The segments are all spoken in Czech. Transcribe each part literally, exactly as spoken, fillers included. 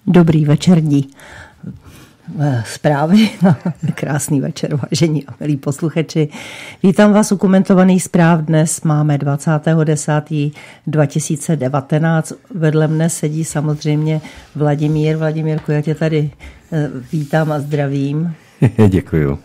Dobrý večerní zprávy. Krásný večer, vážení a milí posluchači. Vítám vás u komentovaných zpráv. Dnes máme dvacátého desátého dva tisíce devatenáct. Vedle mne sedí samozřejmě Vladimír. Vladimírku, já tě tady vítám a zdravím. Děkuju.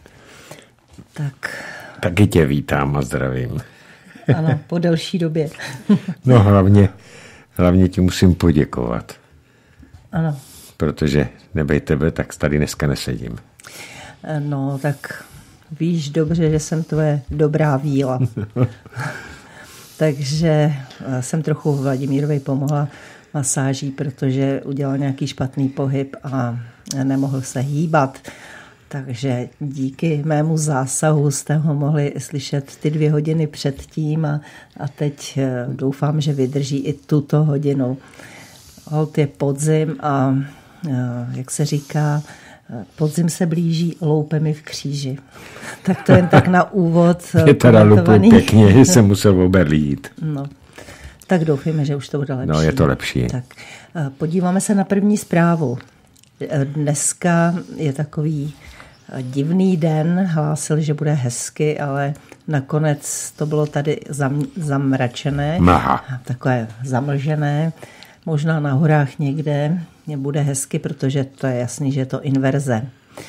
Tak. Taky tě vítám a zdravím. Ano, po delší době. No hlavně, hlavně ti musím poděkovat. Ano. Protože nebej tebe, tak tady dneska nesedím. No, tak víš dobře, že jsem tvoje dobrá víla. Takže jsem trochu Vladimírovi pomohla masáží, protože udělal nějaký špatný pohyb a nemohl se hýbat. Takže díky mému zásahu jste ho mohli slyšet ty dvě hodiny předtím a, a teď doufám, že vydrží i tuto hodinu. Holt je podzim a jak se říká, podzim se blíží, loupe mi v kříži. Tak to jen tak na úvod. Je teda lupu pěkně, že jsem musel oberlít. No, tak doufíme, že už to bude lepší. No, je to lepší. Tak podíváme se na první zprávu. Dneska je takový divný den, hlásil, že bude hezky, ale nakonec to bylo tady zam, zamračené. Mlha. Takové zamlžené. Možná na horách někde bude hezky, protože to je jasný, že je to inverze.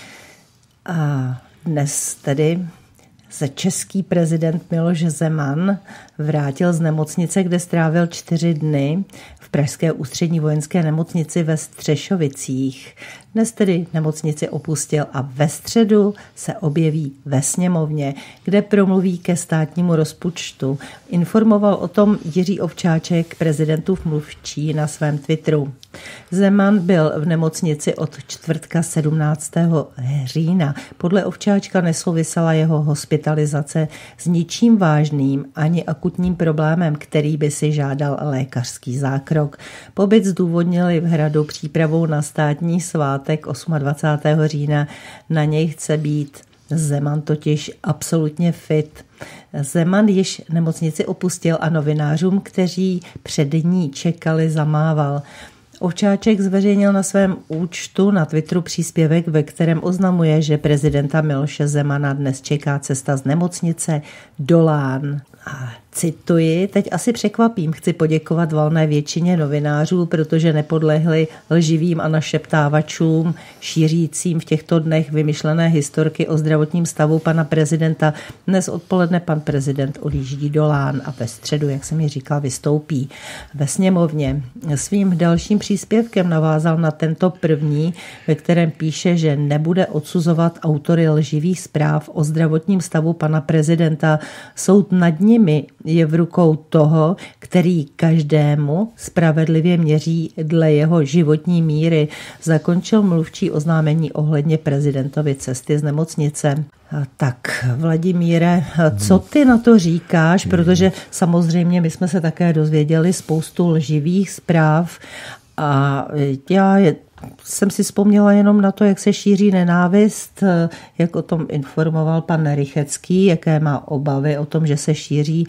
A dnes tedy se český prezident Miloš Zeman vrátil z nemocnice, kde strávil čtyři dny v pražské ústřední vojenské nemocnici ve Střešovicích. Dnes tedy nemocnici opustil a ve středu se objeví ve sněmovně, kde promluví ke státnímu rozpočtu. Informoval o tom Jiří Ovčáček, prezidentův mluvčí, na svém Twitteru. Zeman byl v nemocnici od čtvrtka sedmnáctého října. Podle Ovčáčka nesouvisela jeho hospitalizace s ničím vážným ani akutním problémem, který by si žádal lékařský zákrok. Pobyt zdůvodnili v Hradu přípravou na státní svátek dvacátého osmého října. Na něj chce být Zeman totiž absolutně fit. Zeman již nemocnici opustil a novinářům, kteří před ní čekali, zamával. Ovčáček zveřejnil na svém účtu na Twitteru příspěvek, ve kterém oznamuje, že prezidenta Miloše Zemana dnes čeká cesta z nemocnice do Lán. A cituji, teď asi překvapím, chci poděkovat valné většině novinářů, protože nepodlehli lživým a našeptávačům, šířícím v těchto dnech vymyšlené historky o zdravotním stavu pana prezidenta. Dnes odpoledne pan prezident odjíždí do Lán a ve středu, jak jsem ji říkal, vystoupí ve sněmovně. Svým dalším příspěvkem navázal na tento první, ve kterém píše, že nebude odsuzovat autory lživých zpráv o zdravotním stavu pana prezidenta. Soud nad nimi je v rukou toho, který každému spravedlivě měří dle jeho životní míry. Zakončil mluvčí oznámení ohledně prezidentovy cesty z nemocnice. Tak, Vladimíre, co ty na to říkáš? Protože samozřejmě my jsme se také dozvěděli spoustu lživých zpráv a já je jsem si vzpomněla jenom na to, jak se šíří nenávist, jak o tom informoval pan Rychecký, jaké má obavy o tom, že se šíří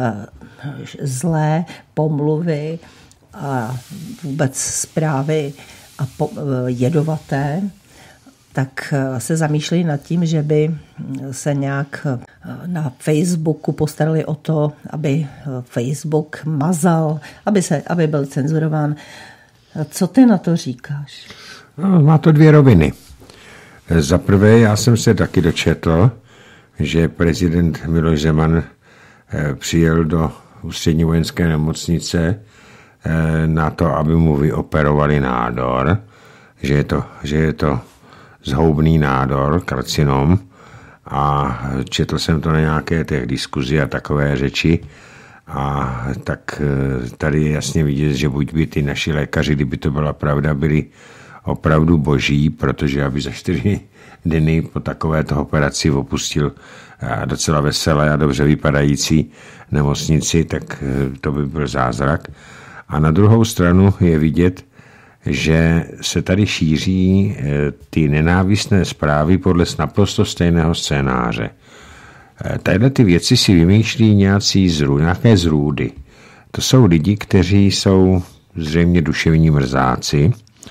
zlé pomluvy a vůbec zprávy a po, jedovaté, tak se zamýšlí nad tím, že by se nějak na Facebooku postarali o to, aby Facebook mazal, aby, se, aby byl cenzurován. Co ty na to říkáš? No, má to dvě roviny. Za prvé, já jsem se taky dočetl, že prezident Miloš Zeman přijel do ústřední vojenské nemocnice na to, aby mu vyoperovali nádor, že je to, že je to zhoubný nádor, karcinom, a četl jsem to na nějaké těch diskuzi a takové řeči. A tak tady je jasně vidět, že buď by ty naši lékaři, kdyby to byla pravda, byli opravdu boží, protože aby za čtyři dny po takovéto operaci opustil docela veselé a dobře vypadající nemocnici, tak to by byl zázrak. A na druhou stranu je vidět, že se tady šíří ty nenávistné zprávy podle naprosto stejného scénáře. Tadyhle ty věci si vymýšlí nějací zrů, nějaké zrůdy. To jsou lidi, kteří jsou zřejmě duševní mrzáci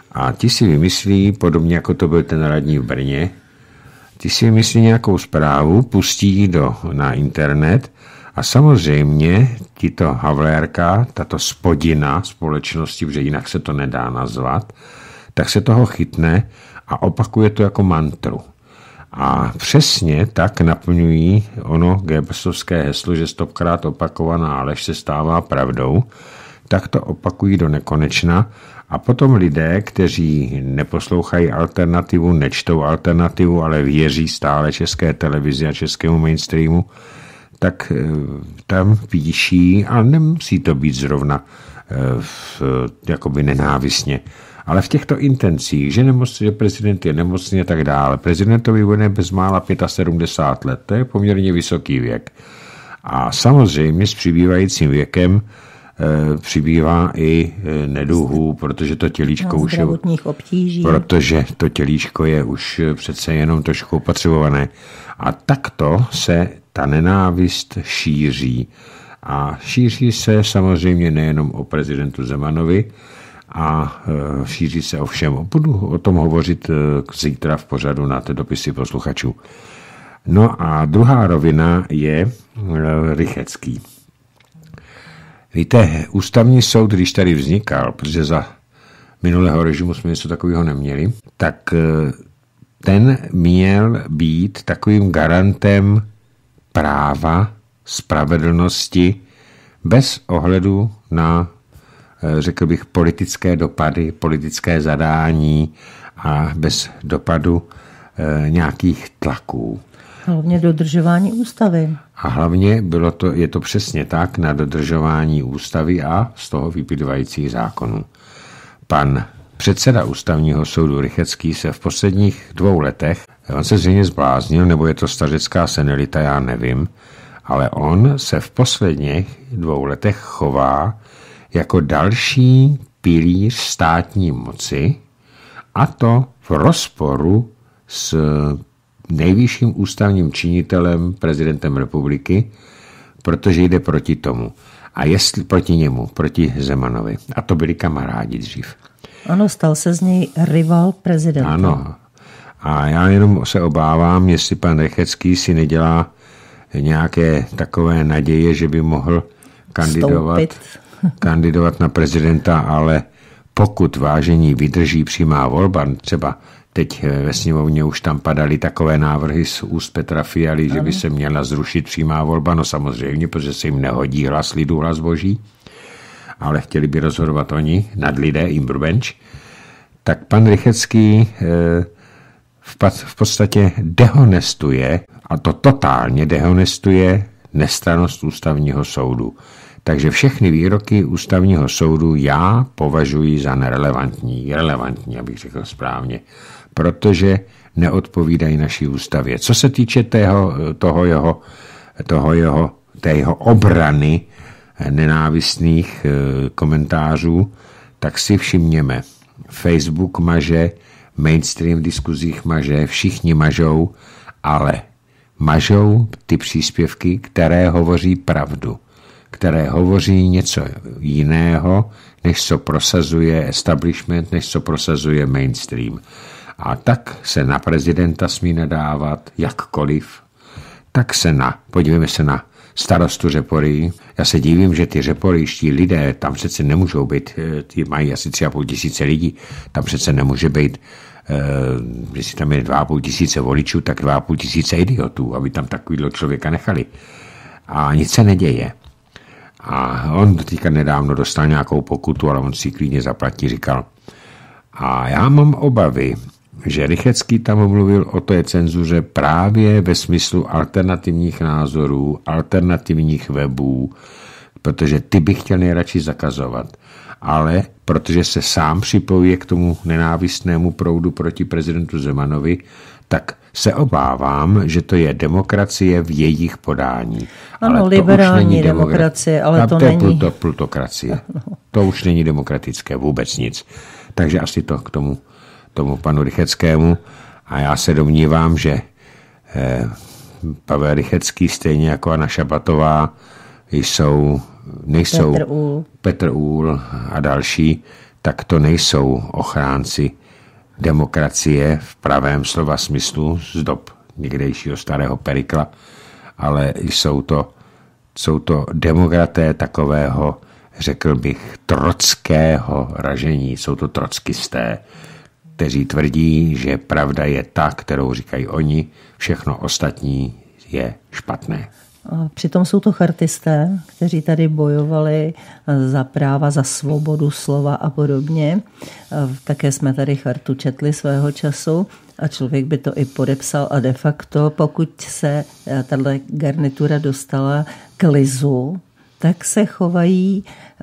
A ti si vymyslí, podobně jako to byl ten radní v Brně, ti si vymyslí nějakou zprávu, pustí do, na internet a samozřejmě tito Havlérka, tato spodina společnosti, protože jinak se to nedá nazvat, tak se toho chytne a opakuje to jako mantru. A přesně tak naplňují ono Goebbelsovské heslo, že stokrát opakovaná lež se stává pravdou, tak to opakují do nekonečna a potom lidé, kteří neposlouchají alternativu, nečtou alternativu, ale věří stále české televizi a českému mainstreamu, tak tam píší, a nemusí to být zrovna v, jakoby nenávistně, ale v těchto intencích, že, nemoc, že prezident je nemocný a tak dále. Prezidentovi bude bezmála sedmdesát pět let, to je poměrně vysoký věk. A samozřejmě s přibývajícím věkem e, přibývá i e, neduhů, protože to tělíčko no, už je, obtíží. protože to tělíčko je už přece jenom trošku opotřebované. A takto se ta nenávist šíří. A šíří se samozřejmě nejenom o prezidentu Zemanovi, a šíří se o všem. Budu o tom hovořit zítra v pořadu na ty dopisy posluchačů. No a druhá rovina je Rychetský. Víte, ústavní soud, když tady vznikal, protože za minulého režimu jsme něco takového neměli, tak ten měl být takovým garantem práva, spravedlnosti, bez ohledu na, řekl bych, politické dopady, politické zadání a bez dopadu e, nějakých tlaků. Hlavně dodržování ústavy. A hlavně bylo to, je to přesně tak na dodržování ústavy a z toho vyplývajících zákonů. Pan předseda ústavního soudu Rychetský se v posledních dvou letech, on se zřejmě zbláznil, nebo je to stařecká senilita, já nevím, ale on se v posledních dvou letech chová jako další pilíř státní moci, a to v rozporu s nejvyšším ústavním činitelem, prezidentem republiky, protože jde proti tomu. A jestli proti němu, proti Zemanovi. A to byli kamarádi dřív. Ano, stal se z něj rival prezidenta. Ano. A já jenom se obávám, jestli pan Rychetský si nedělá nějaké takové naděje, že by mohl kandidovat, kandidovat na prezidenta, ale pokud vážení vydrží přímá volba, třeba teď ve sněmovně už tam padaly takové návrhy z úst Petra Fialy, ano, že by se měla zrušit přímá volba, no samozřejmě, protože se jim nehodí hlas lidu, hlas boží, ale chtěli by rozhodovat oni, nad lidé, imbrbenč, tak pan Rychetský v podstatě dehonestuje, a to totálně dehonestuje, nestrannost ústavního soudu. Takže všechny výroky ústavního soudu já považuji za nerelevantní, relevantní, abych řekl správně, protože neodpovídají naší ústavě. Co se týče tého, toho jeho, toho jeho, té jeho obrany nenávistných komentářů, tak si všimněme. Facebook maže, mainstream v diskuzích maže, všichni mažou, ale mažou ty příspěvky, které hovoří pravdu, které hovoří něco jiného, než co prosazuje establishment, než co prosazuje mainstream. A tak se na prezidenta smí nadávat jakkoliv, tak se na, podívejme se na starostu Řeporyjí. Já se divím, že ty řeporyjští lidé, tam přece nemůžou být, ty mají asi tři a půl tisíce lidí, tam přece nemůže být, jestli tam je dva a půl tisíce voličů, tak dva a půl tisíce idiotů, aby tam takovýhle člověka nechali. A nic se neděje. A on teďka nedávno dostal nějakou pokutu, ale on si klidně zaplatí, říkal. A já mám obavy, že Rychetský tam mluvil o té cenzuře právě ve smyslu alternativních názorů, alternativních webů, protože ty bych chtěl nejradši zakazovat. Ale protože se sám připojuje k tomu nenávistnému proudu proti prezidentu Zemanovi, tak se obávám, že to je demokracie v jejich podání. Ano, ale liberální demokracie, ale to, to není. To je plutokracie. To už není demokratické, vůbec nic. Takže asi to k tomu, tomu panu Rychetskému. A já se domnívám, že eh, Pavel Rychetský, stejně jako Anna Šabatová, jsou, nejsou Petr Úl. Petr Úl a další, tak to nejsou ochránci demokracie v pravém slova smyslu z dob někdejšího starého Perikla, ale jsou to, jsou to demokraté takového, řekl bych, trockého ražení. Jsou to trockisté, kteří tvrdí, že pravda je ta, kterou říkají oni, všechno ostatní je špatné. A přitom jsou to chartisté, kteří tady bojovali za práva, za svobodu slova a podobně. Také jsme tady chartu četli svého času a člověk by to i podepsal a de facto, pokud se tato garnitura dostala k lizu, tak se chovají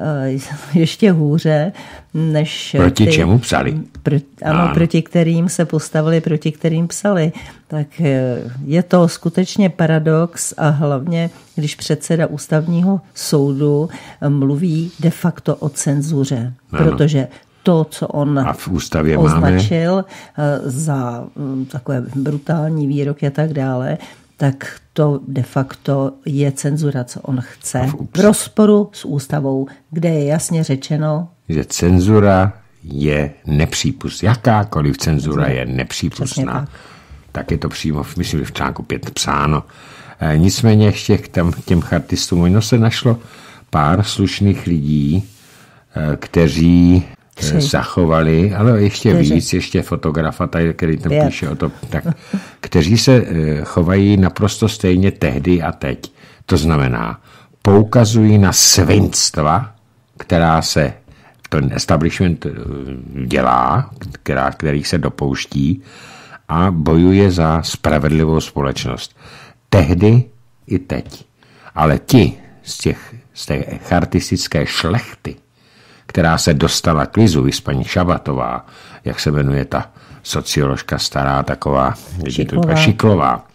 ještě hůře, než... Proti ty, čemu psali? Pro, ano, ano, proti kterým se postavili, proti kterým psali. Tak je to skutečně paradox a hlavně, když předseda ústavního soudu mluví de facto o cenzuře, ano. Protože to, co on a v ústavě označil máme... za takové brutální výroky a tak dále, tak to de facto je cenzura, co on chce. V rozporu s ústavou, kde je jasně řečeno, že cenzura je nepřípustná. Jakákoliv cenzura je nepřípustná. Tak. tak je to přímo, myslím, v článku pět psáno. E, nicméně ještě k těm, těm chartistům, ono se našlo pár slušných lidí, e, kteří Tři. zachovali, ale ještě Čtyři. víc, ještě fotografa, tady, který tam Pět. píše o to, tak, kteří se chovají naprosto stejně tehdy a teď. To znamená, poukazují na svinstva, která se ten establishment dělá, která, kterých se dopouští a bojuje za spravedlivou společnost. Tehdy i teď. Ale ti z, těch, z té chartistické šlechty, která se dostala k lizu, paní Šabatová, jak se jmenuje ta socioložka stará, taková Šiklová, Šiklová,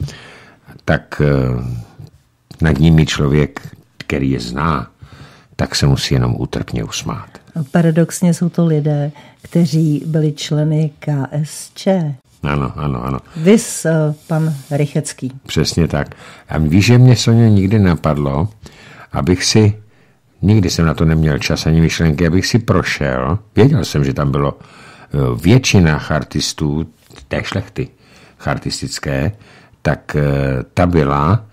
tak nad nimi člověk, který je zná, tak se musí jenom útrpně usmát. Paradoxně jsou to lidé, kteří byli členy K S Č. Ano, ano, ano. Vys pan Rychecký. Přesně tak. A víš, že mě, Soňo, nikdy napadlo, abych si nikdy jsem na to neměl čas ani myšlenky, abych si prošel. Věděl jsem, že tam bylo většina chartistů, té šlechty chartistické, tak ta byla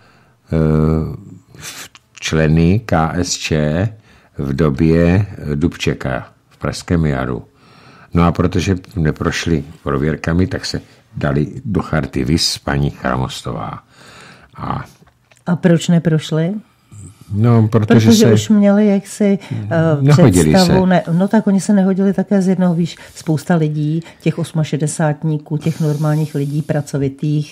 členy K S Č v době Dubčeka v Pražském jaru. No a protože neprošli prověrkami, tak se dali do charty vys paní Chramostová. A, a proč neprošli? No, protože, protože se... už měli jaksi uh, představu. Ne, no tak oni se nehodili také z jednoho, víš, spousta lidí, těch osmašedesátníků, těch normálních lidí, pracovitých,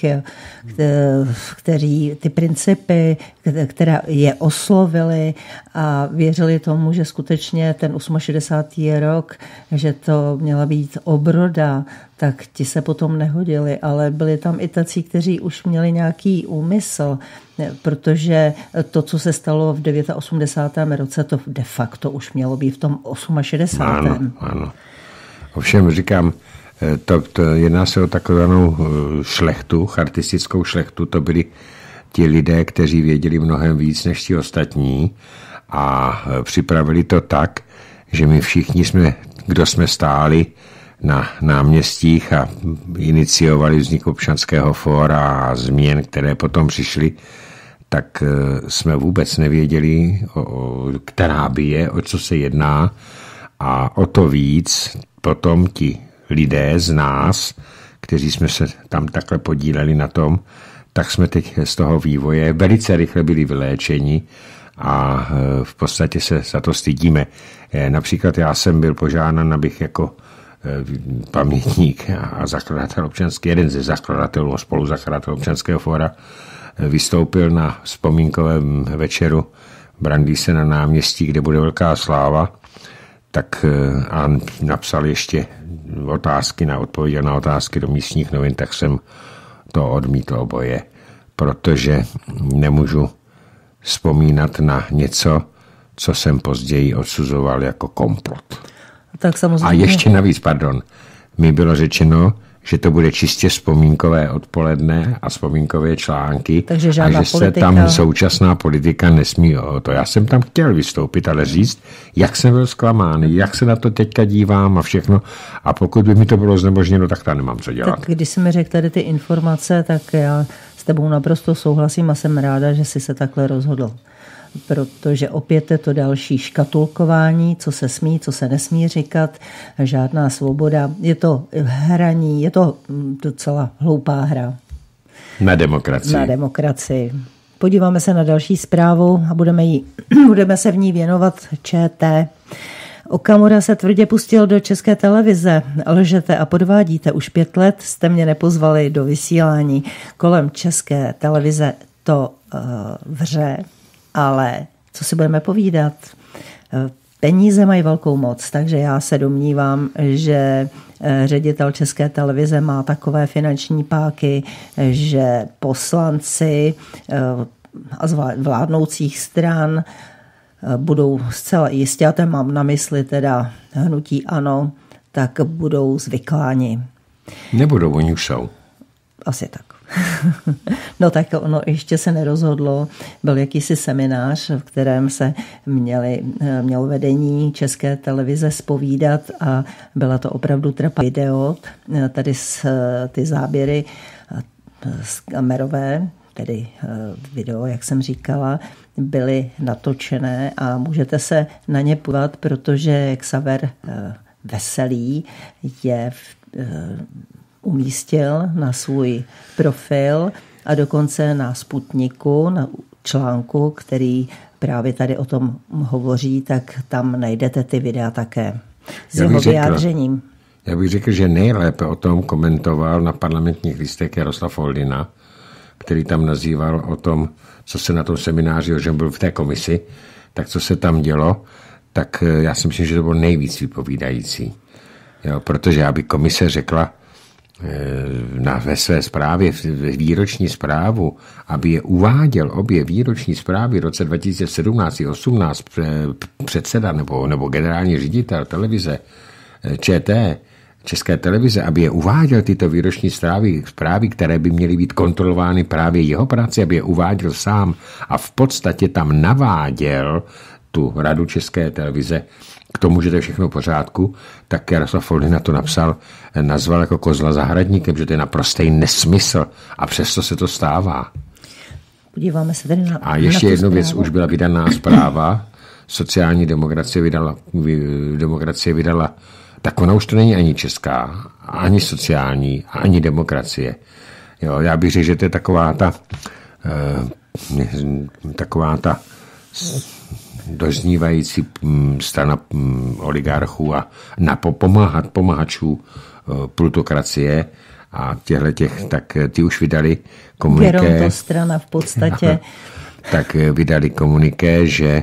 kteří ty principy, které je oslovili a věřili tomu, že skutečně ten šedesátý osmý rok, že to měla být obroda, tak ti se potom nehodili, ale byli tam i tací, kteří už měli nějaký úmysl, protože to, co se stalo v osmdesátém devátém roce, to de facto už mělo být v tom šedesátém osmém Ano, ano. Ovšem říkám, to, to jedná se o takovou šlechtu, chartistickou šlechtu, to byli ti lidé, kteří věděli mnohem víc než ti ostatní a připravili to tak, že my všichni jsme, kdo jsme stáli na náměstích a iniciovali vznik občanského fóra a změn, které potom přišly, tak jsme vůbec nevěděli, o, o, která by je, o co se jedná a o to víc potom ti lidé z nás, kteří jsme se tam takhle podíleli na tom, tak jsme teď z toho vývoje velice rychle byli vyléčeni a v podstatě se za to stydíme. Například já jsem byl požádán, abych jako pamětník a zakladatel občanský, jeden ze zakladatelů, spoluzakladatelů občanského fóra, vystoupil na vzpomínkovém večeru Brandýse na náměstí, kde bude velká sláva, tak a napsal ještě otázky na odpověď na otázky do místních novin, tak jsem to odmítl oboje, protože nemůžu vzpomínat na něco, co jsem později odsuzoval jako komplot. Tak samozřejmě. A ještě navíc, pardon, mi bylo řečeno, že to bude čistě vzpomínkové odpoledne a vzpomínkové články. Takže žádná a že politika... se tam současná politika nesmí o to. Já jsem tam chtěl vystoupit, ale říct, jak jsem byl zklamán, jak se na to teďka dívám a všechno. A pokud by mi to bylo znemožněno, tak tam nemám co dělat. Tak když jsi mi řekl tady ty informace, tak já s tebou naprosto souhlasím a jsem ráda, že jsi se takhle rozhodl. Protože opět je to další škatulkování, co se smí, co se nesmí říkat, žádná svoboda. Je to hraní, je to docela hloupá hra. Na demokracii. Na demokracii. Podíváme se na další zprávu a budeme, jí, budeme se v ní věnovat ČT. Okamura se tvrdě pustil do České televize. Lžete a podvádíte. Už pět let jste mě nepozvali do vysílání. Kolem České televize to uh, vře. Ale co si budeme povídat? Peníze mají velkou moc, takže já se domnívám, že ředitel České televize má takové finanční páky, že poslanci a vládnoucích stran budou zcela jistě, a to mám na mysli teda hnutí ANO, tak budou zvykláni. Nebudou, oni už jsou. Asi tak. No tak ono ještě se nerozhodlo. Byl jakýsi seminář, v kterém se měli, mělo vedení České televize zpovídat a byla to opravdu trapná video. Tady z, ty záběry z kamerové, tedy video, jak jsem říkala, byly natočené a můžete se na ně podívat, protože Xaver Veselý je v umístil na svůj profil a dokonce na Sputniku, na článku, který právě tady o tom hovoří, tak tam najdete ty videa také s jeho vyjádřením. Já bych řekl, že nejlépe o tom komentoval na Parlamentních listech Jaroslav Foldina, který tam nazýval o tom, co se na tom semináři, že byl v té komisi, tak co se tam dělo, tak já si myslím, že to bylo nejvíc vypovídající. Jo, protože aby komise řekla, Na, ve své zprávě, výroční zprávu, aby je uváděl obě výroční zprávy v roce dva tisíce sedmnáct a osmnáct předseda nebo, nebo generální ředitel televize ČT, České televize, aby je uváděl tyto výroční zprávy, zprávy, které by měly být kontrolovány právě jeho práci, aby je uváděl sám a v podstatě tam naváděl tu radu České televize k tomu, že to je všechno v pořádku, tak Jaroslav Foldina to napsal, nazval jako kozla zahradníkem, že to je naprostý nesmysl a přesto se to stává. Podíváme se tady na A ještě jednu věc, už byla vydaná zpráva, sociální demokracie vydala, demokracie vydala, tak ona už to není ani česká, ani sociální, ani demokracie. Jo, já bych řekl, že to je taková ta eh, taková ta doznívající strana oligarchů a napomáhat pomáhačů plutokracie a těchto těch, tak ty už vydali komuniké. Geronto strana v podstatě. No, tak vydali komuniké, že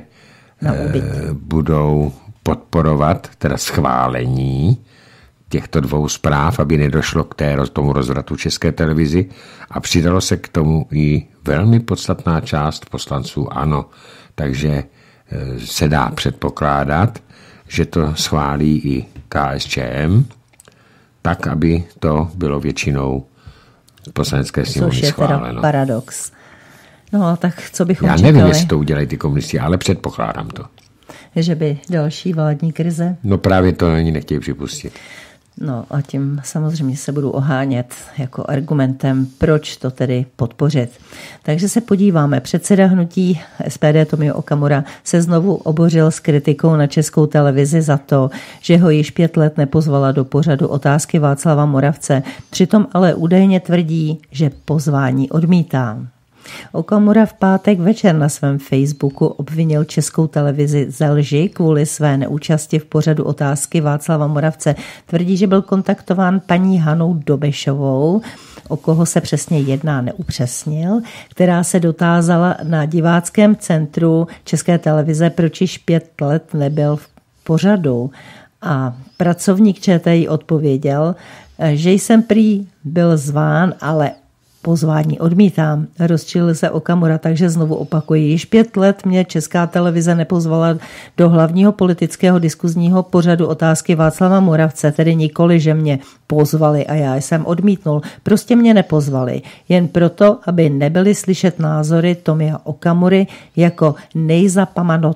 budou podporovat teda schválení těchto dvou zpráv, aby nedošlo k té, tomu rozvratu České televizi a přidalo se k tomu i velmi podstatná část poslanců ANO. Takže se dá předpokládat, že to schválí i K S Č M, tak, aby to bylo většinou poslanecké sněmovny schváleno. Což je teda paradox. No, tak co bychom Já čekali? nevím, jestli to udělají ty komunisti, ale předpokládám to. Že by další vládní krize? No právě to oni nechtějí připustit. No a tím samozřejmě se budu ohánět jako argumentem, proč to tedy podpořit. Takže se podíváme. Předseda hnutí S P D Tomio Okamura se znovu obořil s kritikou na Českou televizi za to, že ho již pět let nepozvala do pořadu Otázky Václava Moravce. Přitom ale údajně tvrdí, že pozvání odmítá. Okamura v pátek večer na svém Facebooku obvinil Českou televizi ze lži kvůli své neúčasti v pořadu Otázky Václava Moravce. Tvrdí, že byl kontaktován paní Hanou Dobešovou, o koho se přesně jedná, neupřesnil, která se dotázala na diváckém centru České televize, proč již pět let nebyl v pořadu. A pracovník ČT jí odpověděl, že jsem prý byl zván, ale Pozvání odmítám, rozčilil se Okamura, takže znovu opakuji. Již pět let mě Česká televize nepozvala do hlavního politického diskuzního pořadu Otázky Václava Moravce, tedy nikoli, že mě pozvali a já jsem odmítnul. Prostě mě nepozvali. Jen proto, aby nebyly slyšet názory Tomia Okamury jako nejzapamato,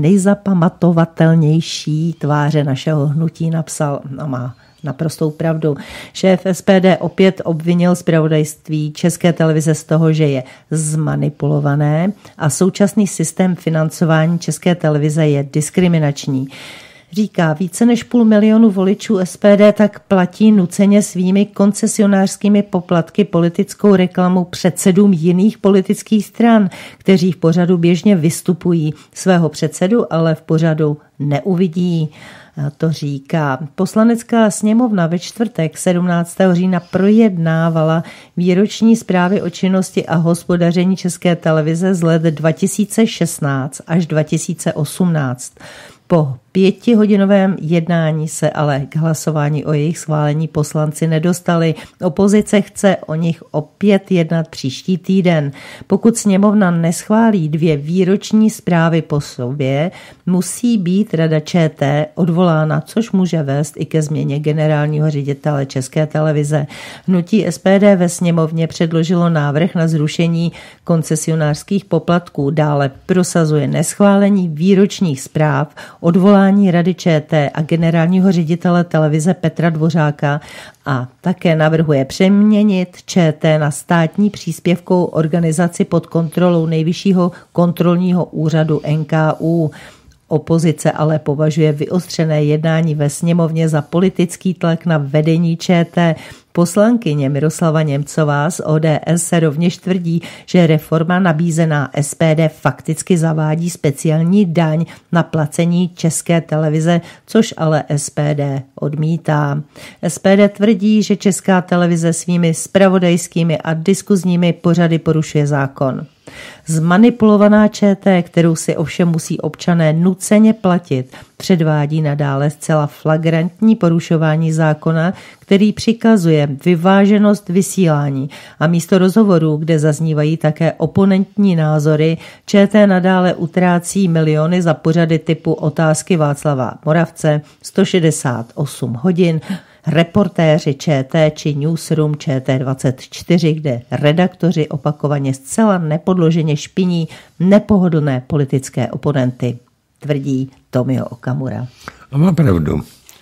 nejzapamatovatelnější tváře našeho hnutí, napsal a má naprostou pravdu. Šéf S P D opět obvinil zpravodajství České televize z toho, že je zmanipulované a současný systém financování České televize je diskriminační. Říká, více než půl milionu voličů S P D tak platí nuceně svými koncesionářskými poplatky politickou reklamu předsedům jiných politických stran, kteří v pořadu běžně vystupují. Svého předsedu ale v pořadu neuvidí. To říká. Poslanecká sněmovna ve čtvrtek sedmnáctého října projednávala výroční zprávy o činnosti a hospodaření České televize z let dva tisíce šestnáct až dva tisíce osmnáct. Po pětihodinovém jednání se ale k hlasování o jejich schválení poslanci nedostali. Opozice chce o nich opět jednat příští týden. Pokud sněmovna neschválí dvě výroční zprávy po sobě, musí být Rada Č T odvolána, což může vést i ke změně generálního ředitele České televize. Hnutí S P D ve sněmovně předložilo návrh na zrušení koncesionářských poplatků. Dále prosazuje neschválení výročních zpráv, odvolání Rady Č T a generálního ředitele televize Petra Dvořáka a také navrhuje přeměnit Č T na státní příspěvkovou organizaci pod kontrolou Nejvyššího kontrolního úřadu N K U. Opozice ale považuje vyostřené jednání ve sněmovně za politický tlak na vedení Č T. Poslankyně Miroslava Němcová z O D S se rovněž tvrdí, že reforma nabízená S P D fakticky zavádí speciální daň na placení České televize, což ale S P D odmítá. S P D tvrdí, že Česká televize svými zpravodajskými a diskuzními pořady porušuje zákon. Zmanipulovaná Č T, kterou si ovšem musí občané nuceně platit, předvádí nadále zcela flagrantní porušování zákona, který přikazuje vyváženost vysílání a místo rozhovorů, kde zaznívají také oponentní názory, Č T nadále utrácí miliony za pořady typu Otázky Václava Moravce, sto šedesát osm hodin, Reportéři Č T či Newsroom Č T dvacet čtyři, kde redaktoři opakovaně zcela nepodloženě špiní nepohodlné politické oponenty, tvrdí Tomio Okamura. A má pravdu.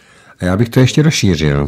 A já bych to ještě rozšířil.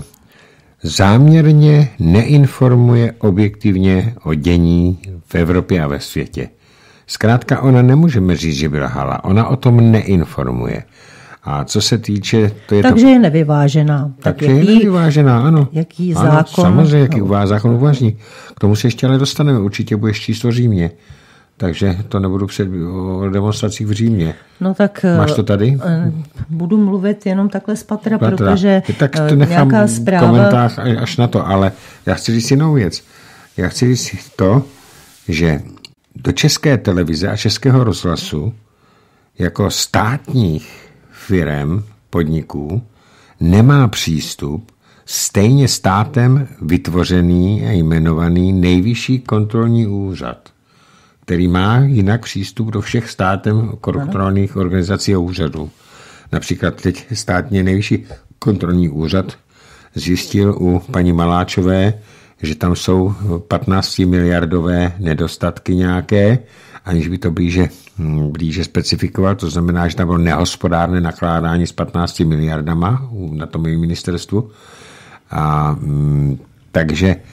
Záměrně neinformuje objektivně o dění v Evropě a ve světě. Zkrátka ona nemůžeme říct, že by lhala. Ona o tom neinformuje. A co se týče... To je Takže to... je nevyvážená. Takže tak je nevyvážená, ano. Jaký ano, zákon? Samozřejmě, jaký no. zákon uváží. K tomu se ještě ale dostaneme. Určitě budeš číst o Římě. Takže to nebudu před o demonstracích v Římě. No tak... Máš to tady? Budu mluvit jenom takhle z patra, patra. protože tak to nechám nějaká zpráva... komentář až na to, ale já chci říct jinou věc. Já chci říct to, že do České televize a Českého rozhlasu jako státních firem, podniků, nemá přístup stejně státem vytvořený a jmenovaný Nejvyšší kontrolní úřad, který má jinak přístup do všech státem kontrolních organizací a úřadů. Například teď státně Nejvyšší kontrolní úřad zjistil u paní Maláčové, že tam jsou patnáctimiliardové nedostatky nějaké, aniž by to blíže, blíže specifikoval, to znamená, že tam bylo nehospodárné nakládání s patnácti miliardama na tom ministerstvu. A, takže e,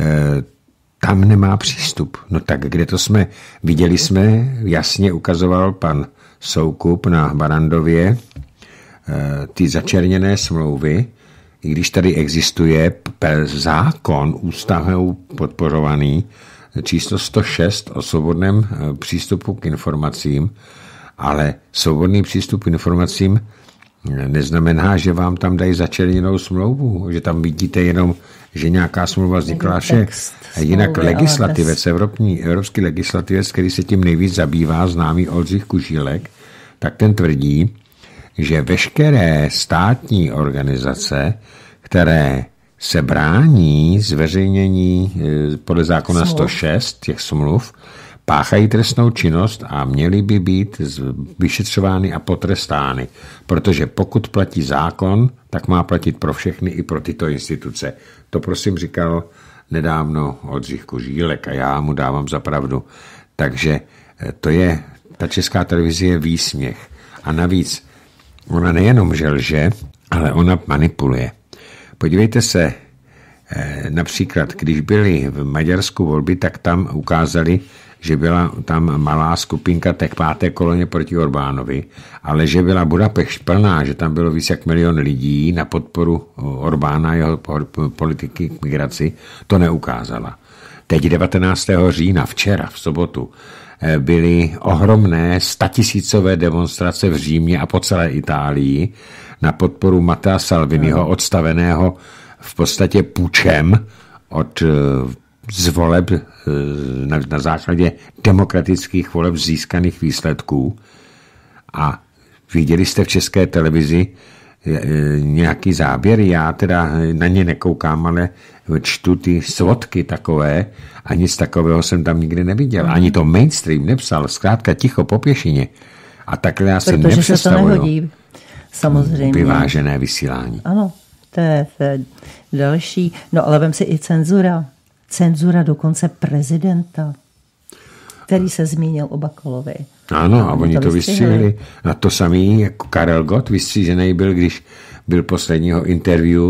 tam nemá přístup. No tak kde to jsme? Viděli jsme, jasně ukazoval pan Soukup na Barandově e, ty začerněné smlouvy, i když tady existuje zákon ústavou podporovaný číslo sto šest o svobodném přístupu k informacím, ale svobodný přístup k informacím neznamená, že vám tam dají začerněnou smlouvu, že tam vidíte jenom, že nějaká smlouva vznikla, že jinak legislativec, evropský, evropský legislativec, který se tím nejvíc zabývá, známý Oldřich Kužílek, tak ten tvrdí, že veškeré státní organizace, které se brání zveřejnění podle zákona sto šest těch smluv, páchají trestnou činnost a měly by být vyšetřovány a potrestány, protože pokud platí zákon, tak má platit pro všechny i pro tyto instituce. To prosím říkal nedávno Oldřich Kužílek a já mu dávám za pravdu. Takže to je, ta Česká televize je výsměch. A navíc ona nejenom že lže, ale ona manipuluje. Podívejte se, například, když byly v Maďarsku volby, tak tam ukázali, že byla tam malá skupinka těch páté koloně proti Orbánovi, ale že byla Budapešť plná, že tam bylo víc jak milion lidí na podporu Orbána a jeho politiky k migraci, to neukázala. Teď devatenáctého října, včera, v sobotu, byly ohromné statisícové demonstrace v Římě a po celé Itálii na podporu Mattea Salviniho, odstaveného v podstatě pučem od z voleb na, na základě demokratických voleb získaných výsledků. A viděli jste v České televizi nějaký záběr? Já teda na ně nekoukám, ale čtu ty svodky takové a nic takového jsem tam nikdy neviděl. Ani to mainstream nepsal, zkrátka ticho po pěšině. A takhle já si nepředstavuju. Protože se to nehodí, samozřejmě. Vyvážené vysílání. Ano, to je, to je další. No ale vem si i cenzura. Cenzura dokonce prezidenta, který se zmínil o Bakalovi. Ano, a oni to, to vystřihli. A to samý, jako Karel Gott vystřížený byl, když byl posledního interview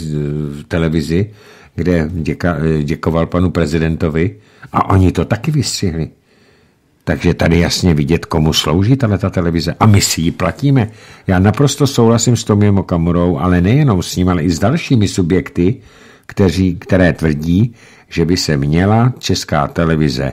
v televizi, kde děka, děkoval panu prezidentovi a oni to taky vystřihli. Takže tady jasně vidět, komu slouží tato televize. A my si ji platíme. Já naprosto souhlasím s Tomiem Okamurou, ale nejenom s ním, ale i s dalšími subjekty, kteří, které tvrdí, že by se měla Česká televize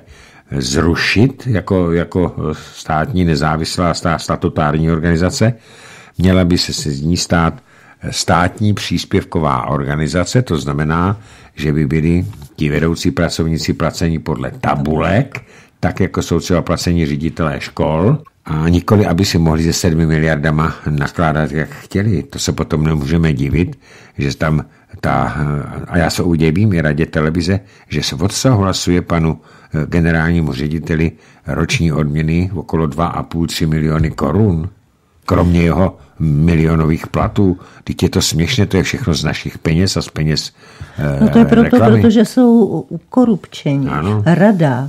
zrušit jako, jako státní nezávislá statutární organizace. Měla by se z ní stát státní příspěvková organizace, to znamená, že by byli ti vedoucí pracovníci placeni podle tabulek, tak jako jsou třeba placení ředitelé škol, a nikoli, aby si mohli se sedmi miliardama nakládat, jak chtěli. To se potom nemůžeme divit, že tam ta, a já se udělím i radě televize, že se odsouhlasuje panu generálnímu řediteli roční odměny okolo dva a půl tři miliony korun. Kromě jeho milionových platů. Teď je to směšné, to je všechno z našich peněz a z peněz eh, No to je proto, reklamy. protože jsou korupčení. Ano. Rada,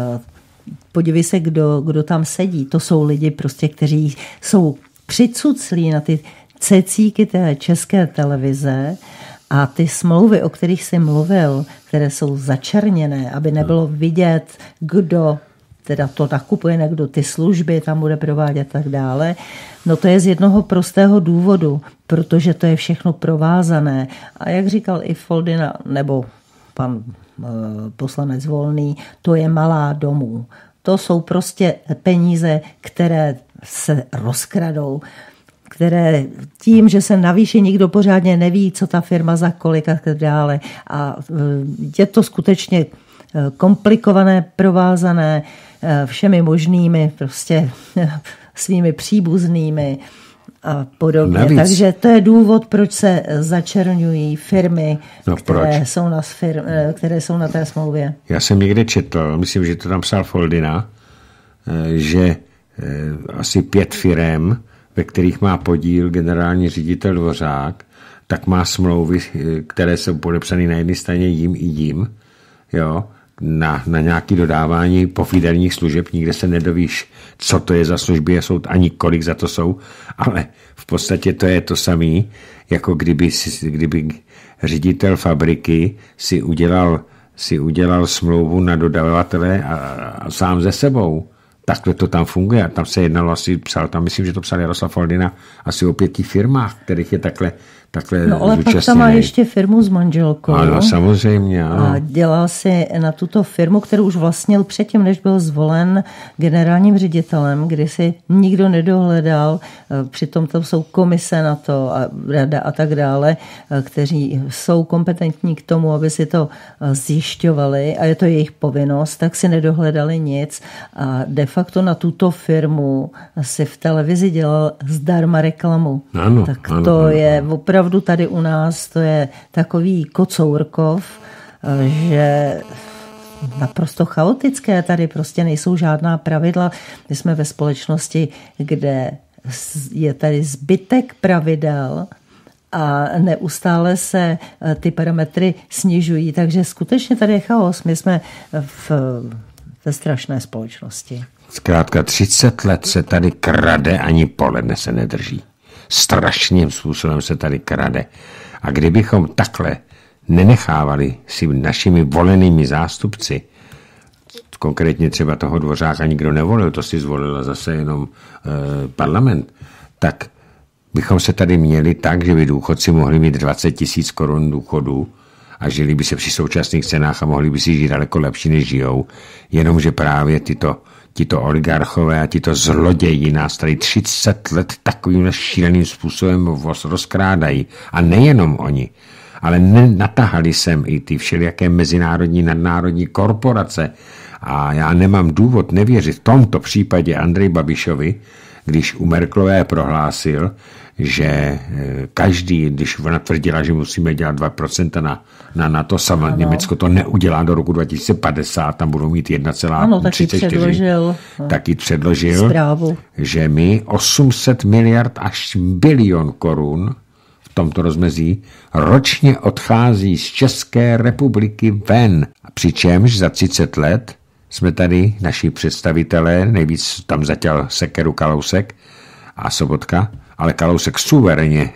podívej se, kdo, kdo tam sedí. To jsou lidi, prostě, kteří jsou přicuclí na ty cecíky té České televize a ty smlouvy, o kterých jsi mluvil, které jsou začerněné, aby nebylo vidět, kdo teda to nakupuje, kdo ty služby tam bude provádět a tak dále. No to je z jednoho prostého důvodu, protože to je všechno provázané. A jak říkal i Foldina, nebo pan e, poslanec Volný, to je malá domů. To jsou prostě peníze, které se rozkradou, které tím, že se navýší, nikdo pořádně neví, co ta firma za kolik a tak dále. A je to skutečně komplikované, provázané všemi možnými, prostě svými příbuznými a podobně. Navíc. Takže to je důvod, proč se začerňují firmy, no, které, jsou na firm, které jsou na té smlouvě. Já jsem někde četl, myslím, že to tam psal Foldina, že asi pět firem, ve kterých má podíl generální ředitel Dvořák, tak má smlouvy, které jsou podepsané na jedné straně jim i jim, jo, na, na nějaké dodávání pofiderních služeb. Nikde se nedovíš, co to je za služby, jsou ani kolik za to jsou, ale v podstatě to je to samé, jako kdyby, kdyby ředitel fabriky si udělal, si udělal smlouvu na dodavatele a, a sám ze sebou. Takhle to tam funguje. Tam se jednalo asi, psal, tam myslím, že to psal Jaroslav Foldina, asi o pěti firmách, kterých je takhle takhle No ale pak tam má ještě firmu s manželkou. Ano, samozřejmě, ano. A dělal si na tuto firmu, kterou už vlastnil předtím, než byl zvolen generálním ředitelem, kdy si nikdo nedohledal, přitom tam jsou komise na to a rada a tak dále, kteří jsou kompetentní k tomu, aby si to zjišťovali a je to jejich povinnost, tak si nedohledali nic a de facto na tuto firmu si v televizi dělal zdarma reklamu. Ano, tak ano, to ano, je ano. opravdu opravdu tady u nás to je takový kocourkov, že naprosto chaotické, tady prostě nejsou žádná pravidla. My jsme ve společnosti, kde je tady zbytek pravidel a neustále se ty parametry snižují, takže skutečně tady je chaos. My jsme v, ve strašné společnosti. Zkrátka třicet let se tady krade, ani poledne se nedrží. Strašným způsobem se tady krade. A kdybychom takhle nenechávali si našimi volenými zástupci, konkrétně třeba toho Dvořáka nikdo nevolil, to si zvolila zase jenom e, parlament, tak bychom se tady měli tak, že by důchodci mohli mít dvacet tisíc korun důchodu a žili by se při současných cenách a mohli by si žít daleko lepší, než žijou, jenomže právě tyto, tyto oligarchové a tyto zloději nás tady třicet let takovým šíleným způsobem rozkrádají. A nejenom oni, ale natahali sem i ty všelijaké mezinárodní, nadnárodní korporace. A já nemám důvod nevěřit v tomto případě Andreji Babišovi, když u Merkelové prohlásil, že každý, když ona tvrdila, že musíme dělat dva procenta na, na NATO, sama ano. Německo to neudělá do roku dva tisíce padesát, tam budou mít jedna celá třicet čtyři. Předložil, taky předložil, zprávu. Že my osm set miliard až bilion korun v tomto rozmezí ročně odchází z České republiky ven. Přičemž za třicet let jsme tady, naši představitelé, nejvíc tam zatěl sekeru Kalousek a Sobotka, ale Kalousek suverénně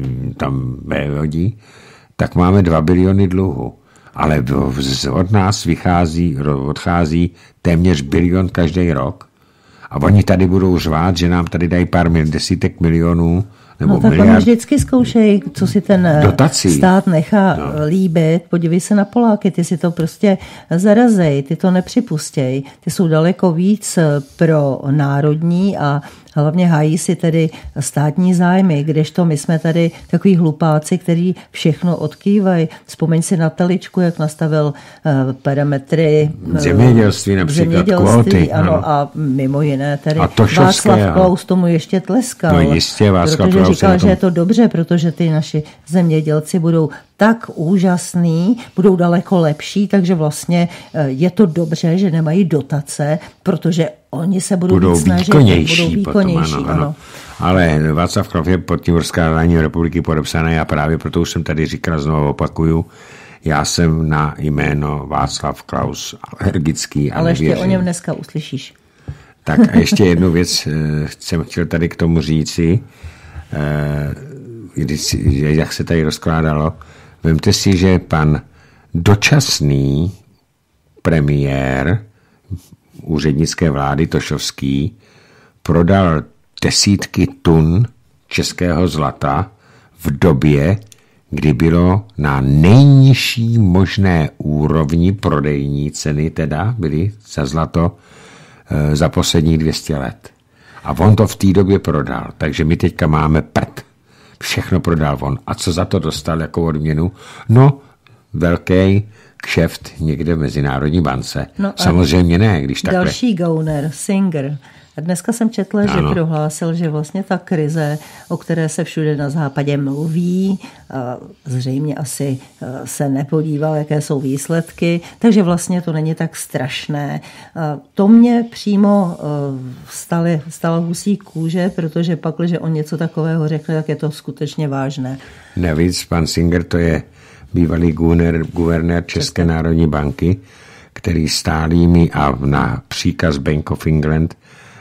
tam vévodí, tak máme dva biliony dluhu. Ale od nás vychází, odchází téměř bilion každý rok. A oni tady budou řvát, že nám tady dají pár mil, desítek milionů nebo no tak miliard. oni vždycky zkoušejí, co si ten dotací. Stát nechá no. líbit. Podívej se na Poláky, ty si to prostě zarazej, ty to nepřipustěj. Ty jsou daleko víc pro národní a hlavně hájí si tedy státní zájmy, kdežto my jsme tady takový hlupáci, který všechno odkývají. Vzpomeň si na Teličku, jak nastavil uh, parametry uh, zemědělství, například zemědělství, kvóty. Ano, ano, a mimo jiné tady Tošovské, Václav Klaus tomu ještě tleskal. No jistě, Václav protože Klaus říkal, tom... že je to dobře, protože ty naši zemědělci budou tak úžasný, budou daleko lepší, takže vlastně je to dobře, že nemají dotace, protože oni se budou, budou víc snažit, výkonnější, budou výkonnější. Potom, ano, ano. Ale Václav Klaus je pod tím rozkládáním republiky podepsaný a právě proto už jsem tady říkal, znovu opakuju, já jsem na jméno Václav Klaus alergický a ale nevěřím. ještě o něm dneska uslyšíš. Tak a ještě jednu věc jsem chtěl tady k tomu říci, jak se tady rozkládalo. Vemte si, že pan dočasný premiér úřednické vlády Tošovský prodal desítky tun českého zlata v době, kdy bylo na nejnižší možné úrovni prodejní ceny, teda byly za zlato e, za posledních dvě stě let. A on to v té době prodal, takže my teďka máme prd. Všechno prodal on. A co za to dostal jako odměnu? No, velký kšeft někde v Mezinárodní bance. No samozřejmě ne, když takhle. Další gauner, Singer. A dneska jsem četla, ano. že prohlásil, že vlastně ta krize, o které se všude na západě mluví, zřejmě asi se nepodíval, jaké jsou výsledky, takže vlastně to není tak strašné. To mě přímo stalo, stalo husí kůže, protože pak, když on něco takového řekl, tak je to skutečně vážné. Navíc pan Singer, to je bývalý guvernér, guvernér České národní banky, který stálými a na příkaz Bank of England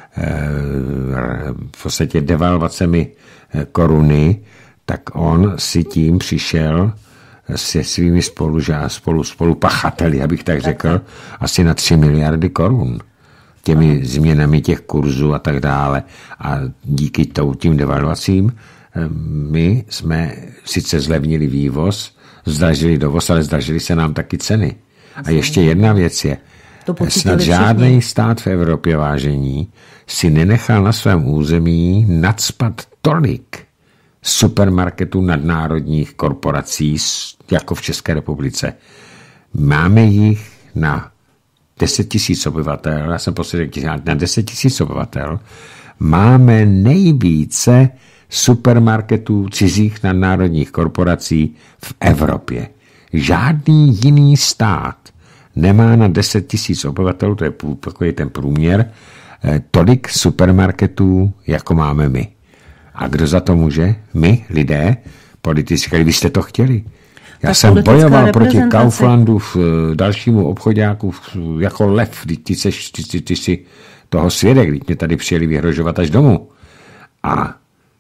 v podstatě devalvacemi koruny, tak on si tím přišel se svými spolu, spolu, spolupachateli, abych tak řekl, asi na tři miliardy korun. Těmi změnami těch kurzů a tak dále. A díky tím devalvacím my jsme sice zlevnili vývoz, zdražili dovoz, ale zdražili se nám taky ceny. A ještě jedna věc je, snad žádný stát v Evropě, vážení, si nenechal na svém území nacpat tolik supermarketů nadnárodních korporací jako v České republice. Máme jich na deset tisíc obyvatel, já jsem posledně na deset tisíc obyvatel, máme nejvíce supermarketů cizích nadnárodních korporací v Evropě. Žádný jiný stát nemá na deset tisíc obyvatel, to je takový ten průměr, tolik supermarketů, jako máme my. A kdo za to může? My, lidé, politici, vy jste to chtěli. Já tak jsem bojoval proti Kauflandu, v dalšímu obchodáku, jako lev, ty, seš, ty, ty, ty jsi toho svědek, když mě tady přijeli vyhrožovat až domů. A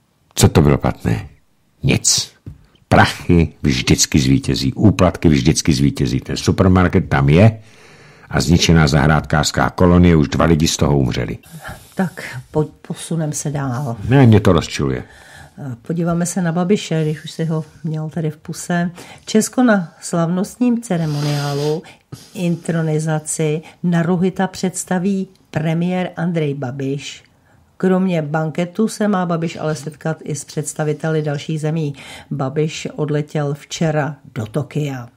co to bylo platné? Nic. Prachy vždycky zvítězí, úplatky vždycky zvítězí. Ten supermarket tam je a zničená zahrádkářská kolonie, už dva lidi z toho umřeli. Tak pojď, posunem se dál. Ne, mě to rozčiluje. Podíváme se na Babiše, když už si ho měl tady v puse. Česko na slavnostním ceremoniálu intronizaci na Rohyta představí premiér Andrej Babiš. Kromě banketu se má Babiš ale setkat i s představiteli dalších zemí. Babiš odletěl včera do Tokia.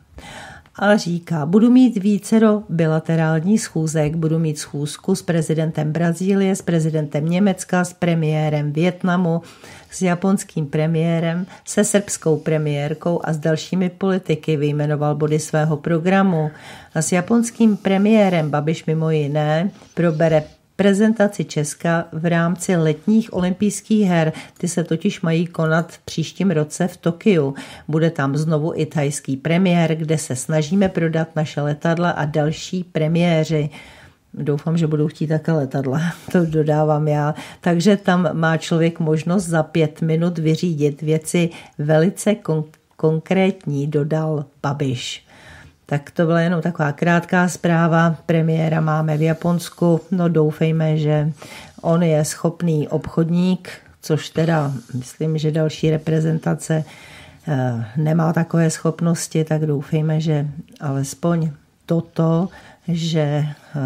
A říká, budu mít vícero bilaterálních schůzek, budu mít schůzku s prezidentem Brazílie, s prezidentem Německa, s premiérem Vietnamu, s japonským premiérem, se srbskou premiérkou a s dalšími politiky, vyjmenoval body svého programu. A s japonským premiérem Babiš mimo jiné probere prezentaci Česka v rámci letních olympijských her. Ty se totiž mají konat v příštím roce v Tokiu. Bude tam znovu i thajský premiér, kde se snažíme prodat naše letadla a další premiéři. Doufám, že budou chtít také letadla, to dodávám já. Takže tam má člověk možnost za pět minut vyřídit věci velice kon- konkrétní, dodal Babiš. Tak to byla jenom taková krátká zpráva. Premiéra máme v Japonsku. No doufejme, že on je schopný obchodník, což teda myslím, že další reprezentace nemá takové schopnosti, tak doufejme, že alespoň toto, že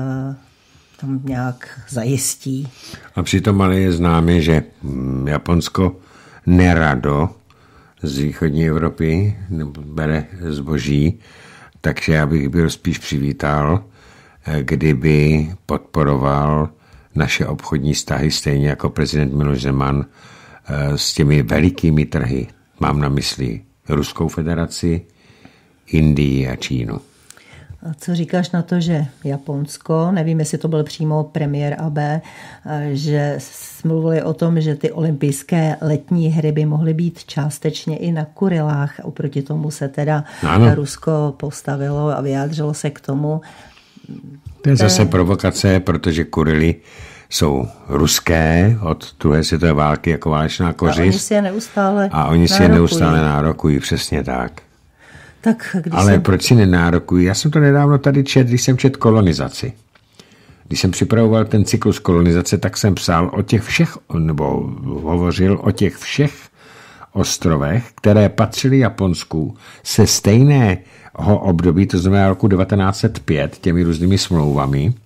tam nějak zajistí. A přitom ale je známé, že Japonsko nerado z východní Evropy bere zboží, takže já bych byl spíš přivítal, kdyby podporoval naše obchodní vztahy stejně jako prezident Miloš Zeman s těmi velikými trhy. Mám na mysli Ruskou federaci, Indii a Čínu. A co říkáš na to, že Japonsko, nevím, jestli to byl přímo premiér Abe, že mluvili o tom, že ty olympijské letní hry by mohly být částečně i na Kurilách. Oproti tomu se teda ano. Rusko postavilo a vyjádřilo se k tomu. To je zase provokace, protože Kurily jsou ruské od druhé světové války jako válečná kořist. A oni si je neustále A oni si je neustále nárokují, přesně tak. Tak, když Ale jsem... proč si nenárokují? Já jsem to nedávno tady čet, když jsem čet kolonizaci. Když jsem připravoval ten cyklus kolonizace, tak jsem psal o těch všech, nebo hovořil o těch všech ostrovech, které patřily Japonsku se stejného období, to znamená roku devatenáct set pět, těmi různými smlouvami.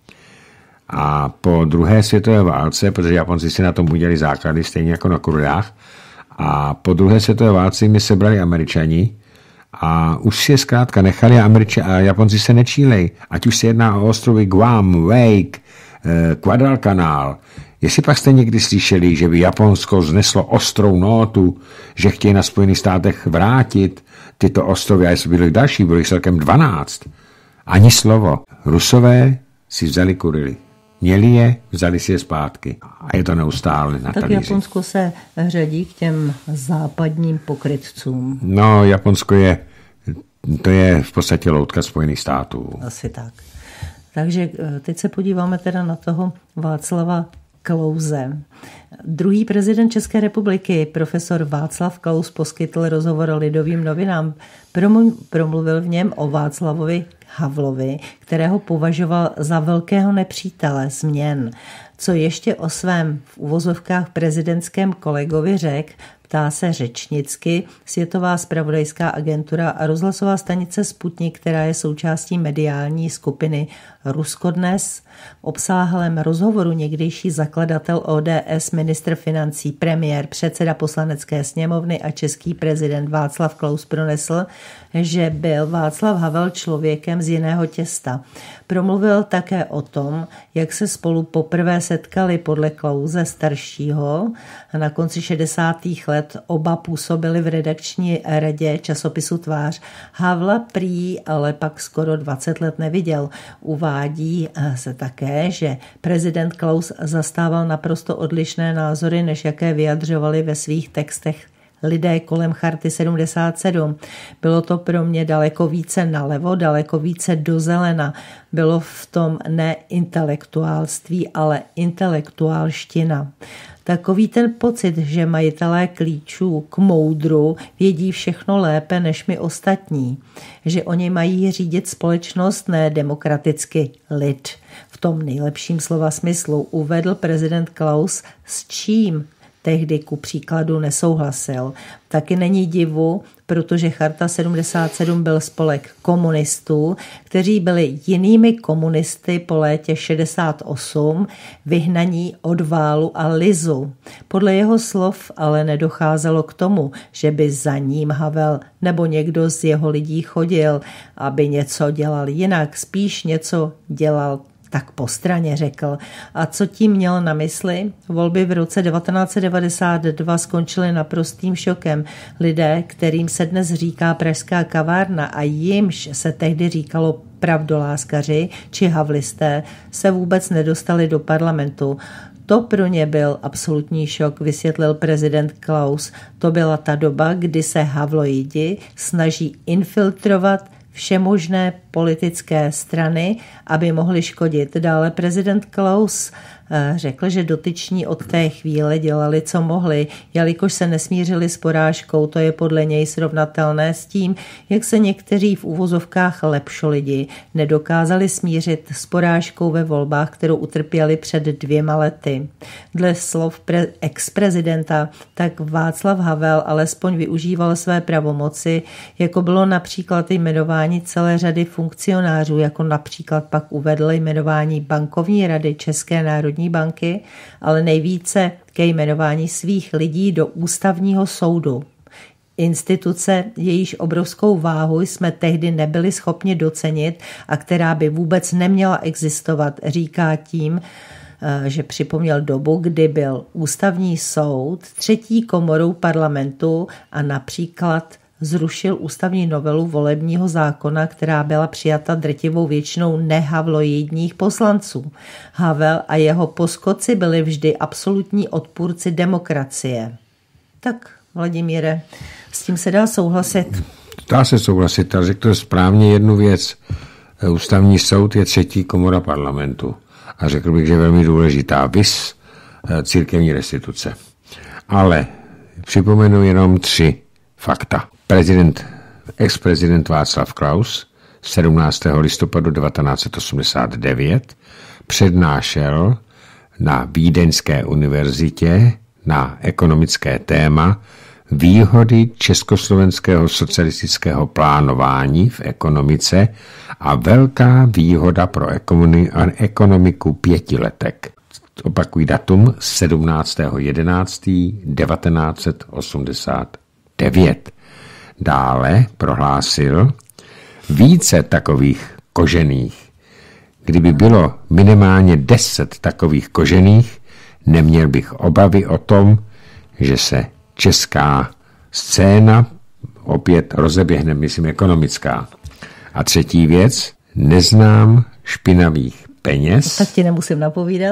A po druhé světové válce, protože Japonci si na tom udělali základy, stejně jako na Kurilách, a po druhé světové válce mi sebrali Američani, a už si je zkrátka nechali a, Američa, a Japonci se nečílej. Ať už se jedná o ostrovy Guam, Wake, eh, Guadalcanal. Jestli pak jste někdy slyšeli, že by Japonsko zneslo ostrou nótu, že chtějí na Spojených státech vrátit tyto ostrovy, a jestli byly další, bylo jich celkem dvanáct. Ani slovo. Rusové si vzali Kurily. Měli je, vzali si je zpátky. A je to neustále na Tak talíři. Japonsko se řadí k těm západním pokrytcům. No, Japonsko je, to je v podstatě loutka Spojených států. Asi tak. Takže teď se podíváme teda na toho Václava Klause. Druhý prezident České republiky, profesor Václav Klaus, poskytl rozhovor Lidovým novinám. Promluvil v něm o Václavovi Havlovi, kterého považoval za velkého nepřítele změn. Co ještě o svém v uvozovkách prezidentském kolegovi řekl, Ptá se řečnicky Světová zpravodajská agentura a rozhlasová stanice Sputnik, která je součástí mediální skupiny Rusko dnes. V obsáhlém rozhovoru někdejší zakladatel O D S, ministr financí, premiér, předseda poslanecké sněmovny a český prezident Václav Klaus pronesl, že byl Václav Havel člověkem z jiného těsta. Promluvil také o tom, jak se spolu poprvé setkali podle Klause staršího. Na konci šedesátých let oba působili v redakční radě časopisu Tvář. Havla prý ale pak skoro dvacet let neviděl. Uvádí se také, že prezident Klaus zastával naprosto odlišné názory, než jaké vyjadřovali ve svých textech lidé kolem Charty sedmdesát sedm. Bylo to pro mě daleko více nalevo, daleko více do zelena. Bylo v tom ne intelektuálství, ale intelektuálština. Takový ten pocit, že majitelé klíčů k moudru vědí všechno lépe než my ostatní. Že oni mají řídit společnost, ne demokraticky lid. V tom nejlepším slova smyslu uvedl prezident Klaus, s čím tehdy ku příkladu nesouhlasil. Taky není divu, protože Charta sedmdesát sedm byl spolek komunistů, kteří byli jinými komunisty po létě šedesát osm, vyhnaní od Válu a Lizu. Podle jeho slov ale nedocházelo k tomu, že by za ním Havel nebo někdo z jeho lidí chodil, aby něco dělal jinak, spíš něco dělal tak po straně, řekl. A co tím měl na mysli? Volby v roce devatenáct set devadesát dva skončily naprostým šokem. Lidé, kterým se dnes říká pražská kavárna a jimž se tehdy říkalo pravdoláskaři či havlisté, se vůbec nedostali do parlamentu. To pro ně byl absolutní šok, vysvětlil prezident Klaus. To byla ta doba, kdy se havloidi snaží infiltrovat všemožné politické strany, aby mohli škodit. Dále prezident Klaus řekl, že dotyční od té chvíle dělali, co mohli, jelikož se nesmířili s porážkou. To je podle něj srovnatelné s tím, jak se někteří v uvozovkách lepšolidi nedokázali smířit s porážkou ve volbách, kterou utrpěli před dvěma lety. Dle slov pre- ex-prezidenta tak Václav Havel alespoň využíval své pravomoci, jako bylo například jmenování celé řady funkcionářů, jako například pak uvedl jmenování bankovní rady České národní banky, ale nejvíce ke jmenování svých lidí do ústavního soudu. Instituce, jejíž obrovskou váhu jsme tehdy nebyli schopni docenit a která by vůbec neměla existovat, říká tím, že připomněl dobu, kdy byl ústavní soud třetí komorou parlamentu a například zrušil ústavní novelu volebního zákona, která byla přijata drtivou většinou nehavloidních poslanců. Havel a jeho poskoci byli vždy absolutní odpůrci demokracie. Tak, Vladimíre, s tím se dá souhlasit? Dá se souhlasit, ale řekl správně jednu věc. Ústavní soud je třetí komora parlamentu. A řekl bych, že je velmi důležitá. Vis církevní restituce. Ale připomenu jenom tři fakta. Prezident, ex-prezident Václav Klaus sedmnáctého listopadu devatenáct set osmdesát devět přednášel na Vídeňské univerzitě na ekonomické téma výhody československého socialistického plánování v ekonomice a velká výhoda pro ekonomiku pětiletek. Opakují datum sedmnáctého jedenáctého devatenáct set osmdesát devět. Dále prohlásil, více takových kožených. Kdyby bylo minimálně deset takových kožených, neměl bych obavy o tom, že se česká scéna opět rozeběhne, myslím, ekonomická. A třetí věc, neznám špinavých peněz. Tak ti nemusím napovídat.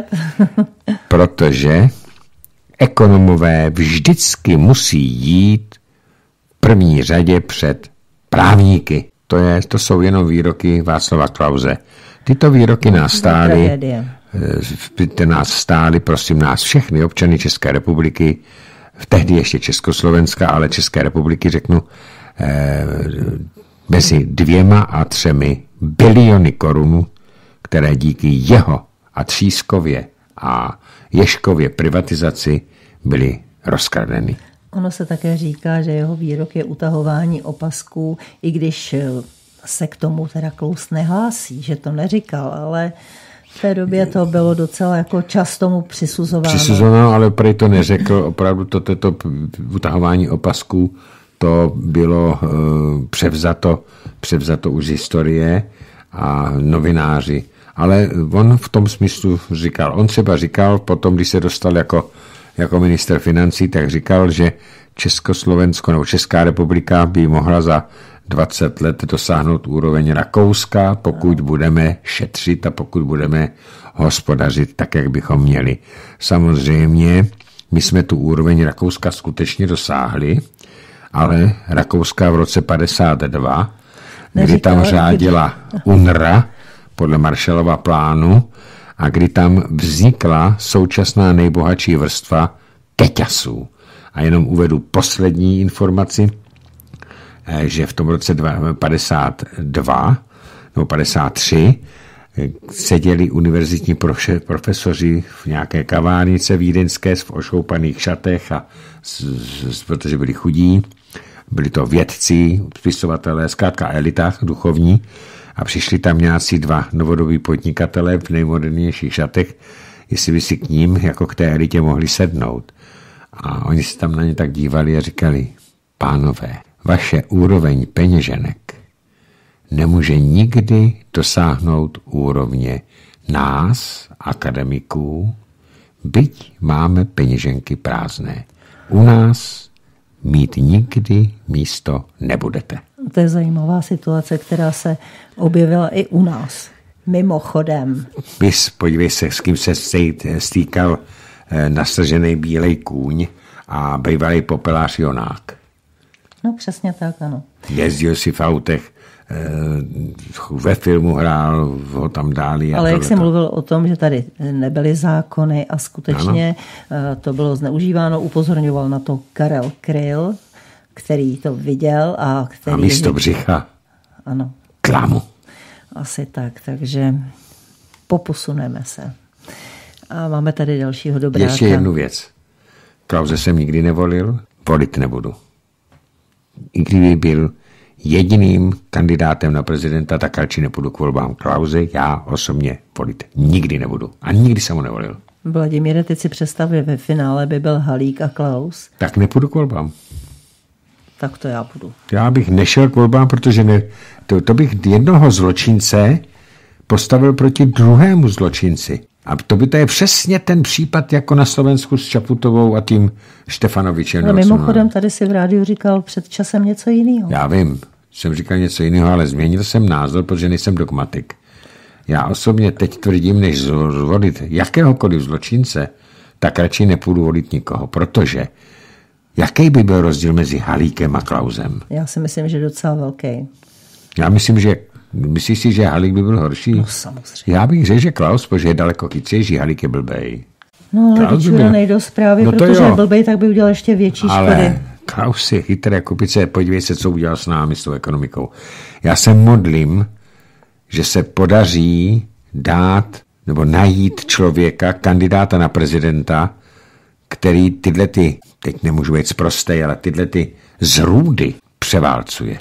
Protože ekonomové vždycky musí jít v první řadě před právníky. To, je, to jsou jenom výroky Václava Klause. Tyto výroky nás stály, ty nás stály, prosím nás, všechny občany České republiky, tehdy ještě Československa, ale České republiky, řeknu, eh, mezi dvěma a třemi biliony korun, které díky jeho a Třískově a Ježkově privatizaci byly rozkradeny. Ono se také říká, že jeho výrok je utahování opasků, i když se k tomu teda Klaus nehlásí, že to neříkal, ale v té době to bylo docela jako čas tomu přisuzováno. Přisuzováno, ale prej to neřekl. Opravdu toto to, to utahování opasků, to bylo uh, převzato, převzato už z historie a novináři. Ale on v tom smyslu říkal, on třeba říkal potom, když se dostal jako, jako minister financí, tak říkal, že Československo nebo Česká republika by mohla za dvacet let dosáhnout úroveň Rakouska, pokud budeme šetřit a pokud budeme hospodařit tak, jak bychom měli. Samozřejmě, my jsme tu úroveň Rakouska skutečně dosáhli, ale Rakouska v roce padesát dva, kdy tam řádila U N R A podle Marshallova plánu a kdy tam vznikla současná nejbohatší vrstva Keťasů. A jenom uvedu poslední informaci, že v tom roce padesát dva nebo padesát tři seděli univerzitní profesoři v nějaké kavárnice vídeňské v ošoupaných šatech, a, protože byli chudí, byli to vědci, spisovatelé, zkrátka elita duchovní, a přišli tam nějací dva novodobí podnikatelé v nejmodernějších šatech, jestli by si k ním jako k té elitě mohli sednout. A oni se tam na ně tak dívali a říkali, pánové, vaše úroveň peněženek nemůže nikdy dosáhnout úrovně nás, akademiků, byť máme peněženky prázdné. U nás mít nikdy místo nebudete. To je zajímavá situace, která se objevila i u nás. Mimochodem. Bys, podívej se, s kým se stýkal nastržený bílej kůň a bývalý popelář Jonák. No přesně tak, ano. Jezdil si v autech, ve filmu hrál, ho tam dali. Ale jak jsem mluvil o tom, že tady nebyly zákony a skutečně ano. To bylo zneužíváno, upozorňoval na to Karel Kryl, který to viděl a který... A místo břicha. Ano. Klamu. Asi tak, takže poposuneme se. A máme tady dalšího dobráka. Ještě jednu věc. Klause jsem nikdy nevolil, volit nebudu. I kdyby byl jediným kandidátem na prezidenta, tak radši nepůjdu k volbám Klause. Já osobně volit nikdy nebudu. A nikdy jsem ho nevolil. Vladimíre, teď si představě, ve finále by byl Halík a Klaus. Tak nepůjdu k volbám. Tak to já půjdu. Já bych nešel k volbám, protože ne, to, to bych jednoho zločince postavil proti druhému zločinci. A to by to je přesně ten případ jako na Slovensku s Čaputovou a tím Štefanovičem. Ale mimochodem tady si v rádiu říkal před časem něco jiného. Já vím, jsem říkal něco jiného, ale změnil jsem názor, protože nejsem dogmatik. Já osobně teď tvrdím, než zvolit jakéhokoliv zločince, tak radši nepůjdu volit nikoho, protože jaký by byl rozdíl mezi Halíkem a Klausem? Já si myslím, že docela velký. Já myslím, že myslíš si, že Halík by byl horší? No samozřejmě. Já bych řekl, že Klaus, protože je daleko chytřejší, Halík je blbej. No, ale vyčura nejdou zprávy, no protože je blbej, tak by udělal ještě větší ale škody. Ale Klaus je chytrý, kupice, podívej se, co udělal s námi, s tou ekonomikou. Já se modlím, že se podaří dát nebo najít člověka, kandidáta na prezidenta, který tyhle ty, teď nemůžu být sprostej, ale tyhle ty zrůdy převálcuje.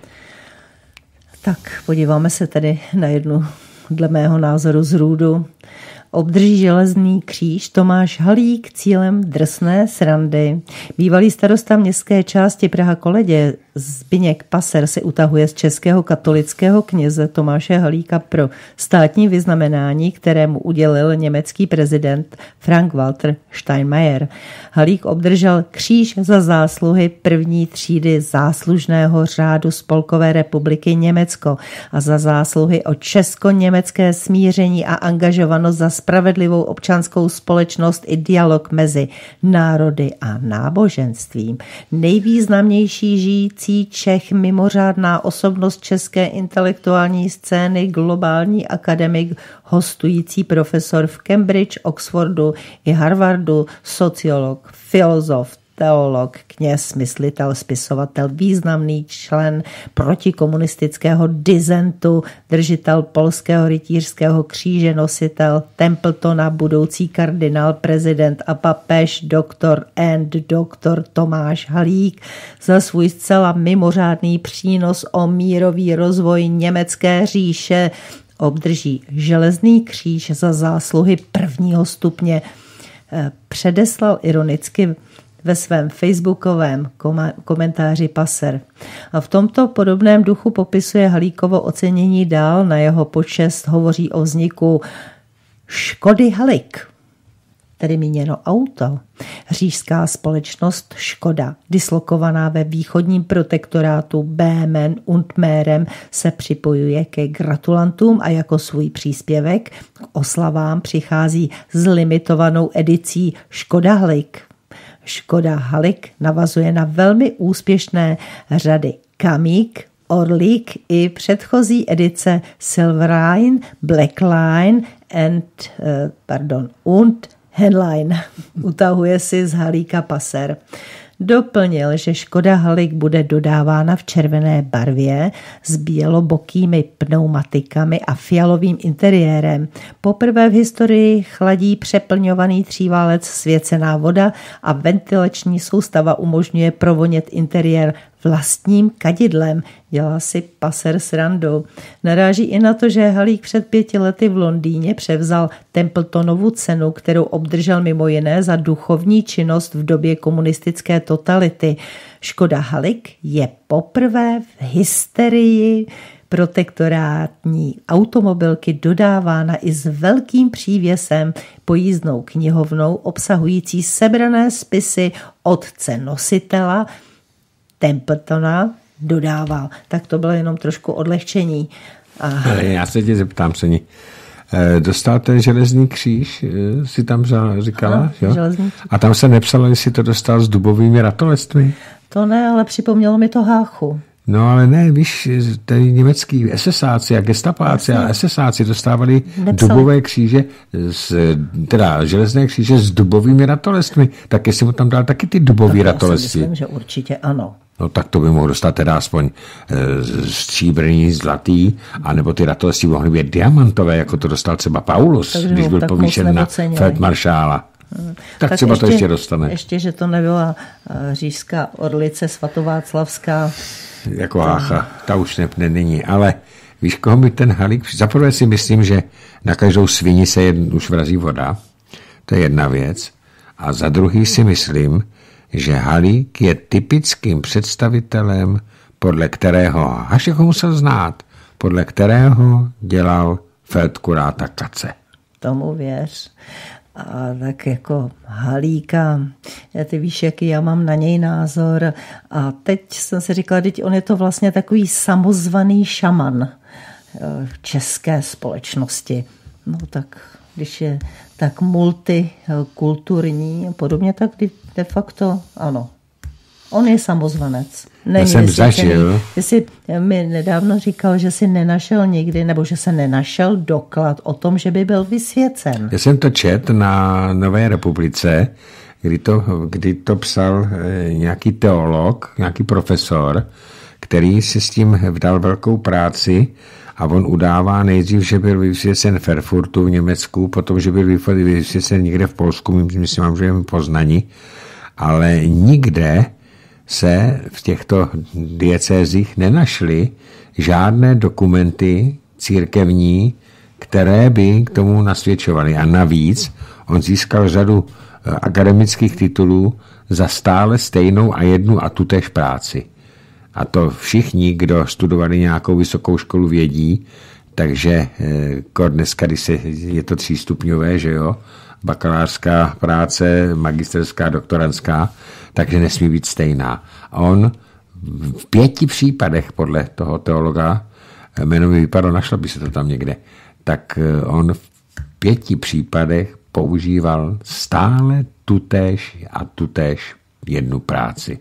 Tak podíváme se tedy na jednu, dle mého názoru, zrůdu. Obdrží železný kříž Tomáš Halík cílem drsné srandy. Bývalý starosta městské části Praha-Koledě Zbyněk Paser se utahuje z českého katolického kněze Tomáše Halíka pro státní vyznamenání, kterému udělil německý prezident Frank-Walter Steinmeier. Halík obdržel kříž za zásluhy první třídy záslužného řádu Spolkové republiky Německo a za zásluhy o česko-německé smíření a angažovanost za spravedlivou občanskou společnost i dialog mezi národy a náboženstvím. Nejvýznamnější žijící Čech, mimořádná osobnost české intelektuální scény, globální akademik, hostující profesor v Cambridge, Oxfordu i Harvardu, sociolog, filozof, teolog, kněz, myslitel, spisovatel, významný člen protikomunistického disentu, držitel polského rytířského kříže, nositel Templetona, budoucí kardinál, prezident a papež, doktor and doktor Tomáš Halík za svůj zcela mimořádný přínos o mírový rozvoj německé říše obdrží železný kříž za zásluhy prvního stupně. Předeslal ironicky ve svém facebookovém komentáři Passer. A v tomto podobném duchu popisuje Halíkovo ocenění dál, na jeho počest hovoří o vzniku Škody Halik, tedy míněno auto. Říšská společnost Škoda, dislokovaná ve východním protektorátu Böhmen und Mähren, se připojuje ke gratulantům a jako svůj příspěvek k oslavám přichází s limitovanou edicí Škoda Halik. Škoda Halik navazuje na velmi úspěšné řady Kamík, Orlík i předchozí edice Silver Line, Black Line and, uh, pardon, und Henlein. Utahuje si z Halíka Passer. Doplnil, že Škoda Halik bude dodávána v červené barvě s bělobokými pneumatikami a fialovým interiérem. Poprvé v historii chladí přeplňovaný tříválec svěcená voda a ventilační soustava umožňuje provonět interiér vlastním kadidlem. Dělá si Passer srandu. Naráží i na to, že Halík před pěti lety v Londýně převzal Templetonovu cenu, kterou obdržel mimo jiné za duchovní činnost v době komunistické totality. Škoda Halik je poprvé v historii protektorátní automobilky dodávána i s velkým přívěsem, pojízdnou knihovnou obsahující sebrané spisy otce nositela Templetona dodával. Tak to bylo jenom trošku odlehčení. A... Já se tě zeptám, Seni. Dostal ten železný kříž, si tam říkala, Aha, jo? Železný. A tam se nepsalo, jestli to dostal s dubovými ratolestvy? To ne, ale připomnělo mi to Háchu. No ale ne, víš, tady německý esesáci a gestapáci a esesáci dostávali Nepsali. dubové kříže, z, teda železné kříže s dubovými ratolestvy. Tak jestli mu tam dal taky ty dubové ratolestvy. Myslím, že určitě ano. No tak to by mohl dostat teda aspoň e, stříbrný, zlatý, anebo ty ratoleství mohly být diamantové, jako to dostal třeba Paulus, takže když byl povýšen na feldmaršála. Hmm. Tak, tak třeba ještě, to ještě dostane. Ještě, že to nebyla uh, říšská orlice svatováclavská. Jako Hácha, ta už ne, ne, není, ale víš, koho by ten Halík... Zaprvé si myslím, že na každou svini se jedn, už vrazí voda, to je jedna věc, a za druhý si myslím, že Halík je typickým představitelem, podle kterého, až jako musel znát, podle kterého dělal feldkuráta Katze. Tomu věř. A tak jako Halíka, ty víš, jaký já mám na něj názor. A teď jsem si říkala, teď on je to vlastně takový samozvaný šaman v české společnosti. No tak, když je tak multikulturní a podobně, tak de facto ano. On je samozvanec. Není já jsem zažil. Ty jsi mi nedávno říkal, že si nenašel nikdy, nebo že se nenašel doklad o tom, že by byl vysvěcen. Já jsem to čet na Nové republice, kdy to, kdy to psal nějaký teolog, nějaký profesor, který si s tím vdal velkou práci a on udává nejdřív, že byl vysvěcen v Erfurtu v Německu, potom, že byl vysvěcen někde v Polsku, myslím, že v Poznani, ale nikde se v těchto diecézích nenašly žádné dokumenty církevní, které by k tomu nasvědčovaly. A navíc on získal řadu akademických titulů za stále stejnou a jednu a tutéž práci. A to všichni, kdo studovali nějakou vysokou školu, vědí, takže dneska, když se, je to třístupňové, že jo, bakalářská práce, magisterská, doktorantská, takže nesmí být stejná. A on v pěti případech podle toho teologa, jméno mi vypadlo, našlo by se to tam někde, tak on v pěti případech používal stále tutéž a tutéž jednu práci.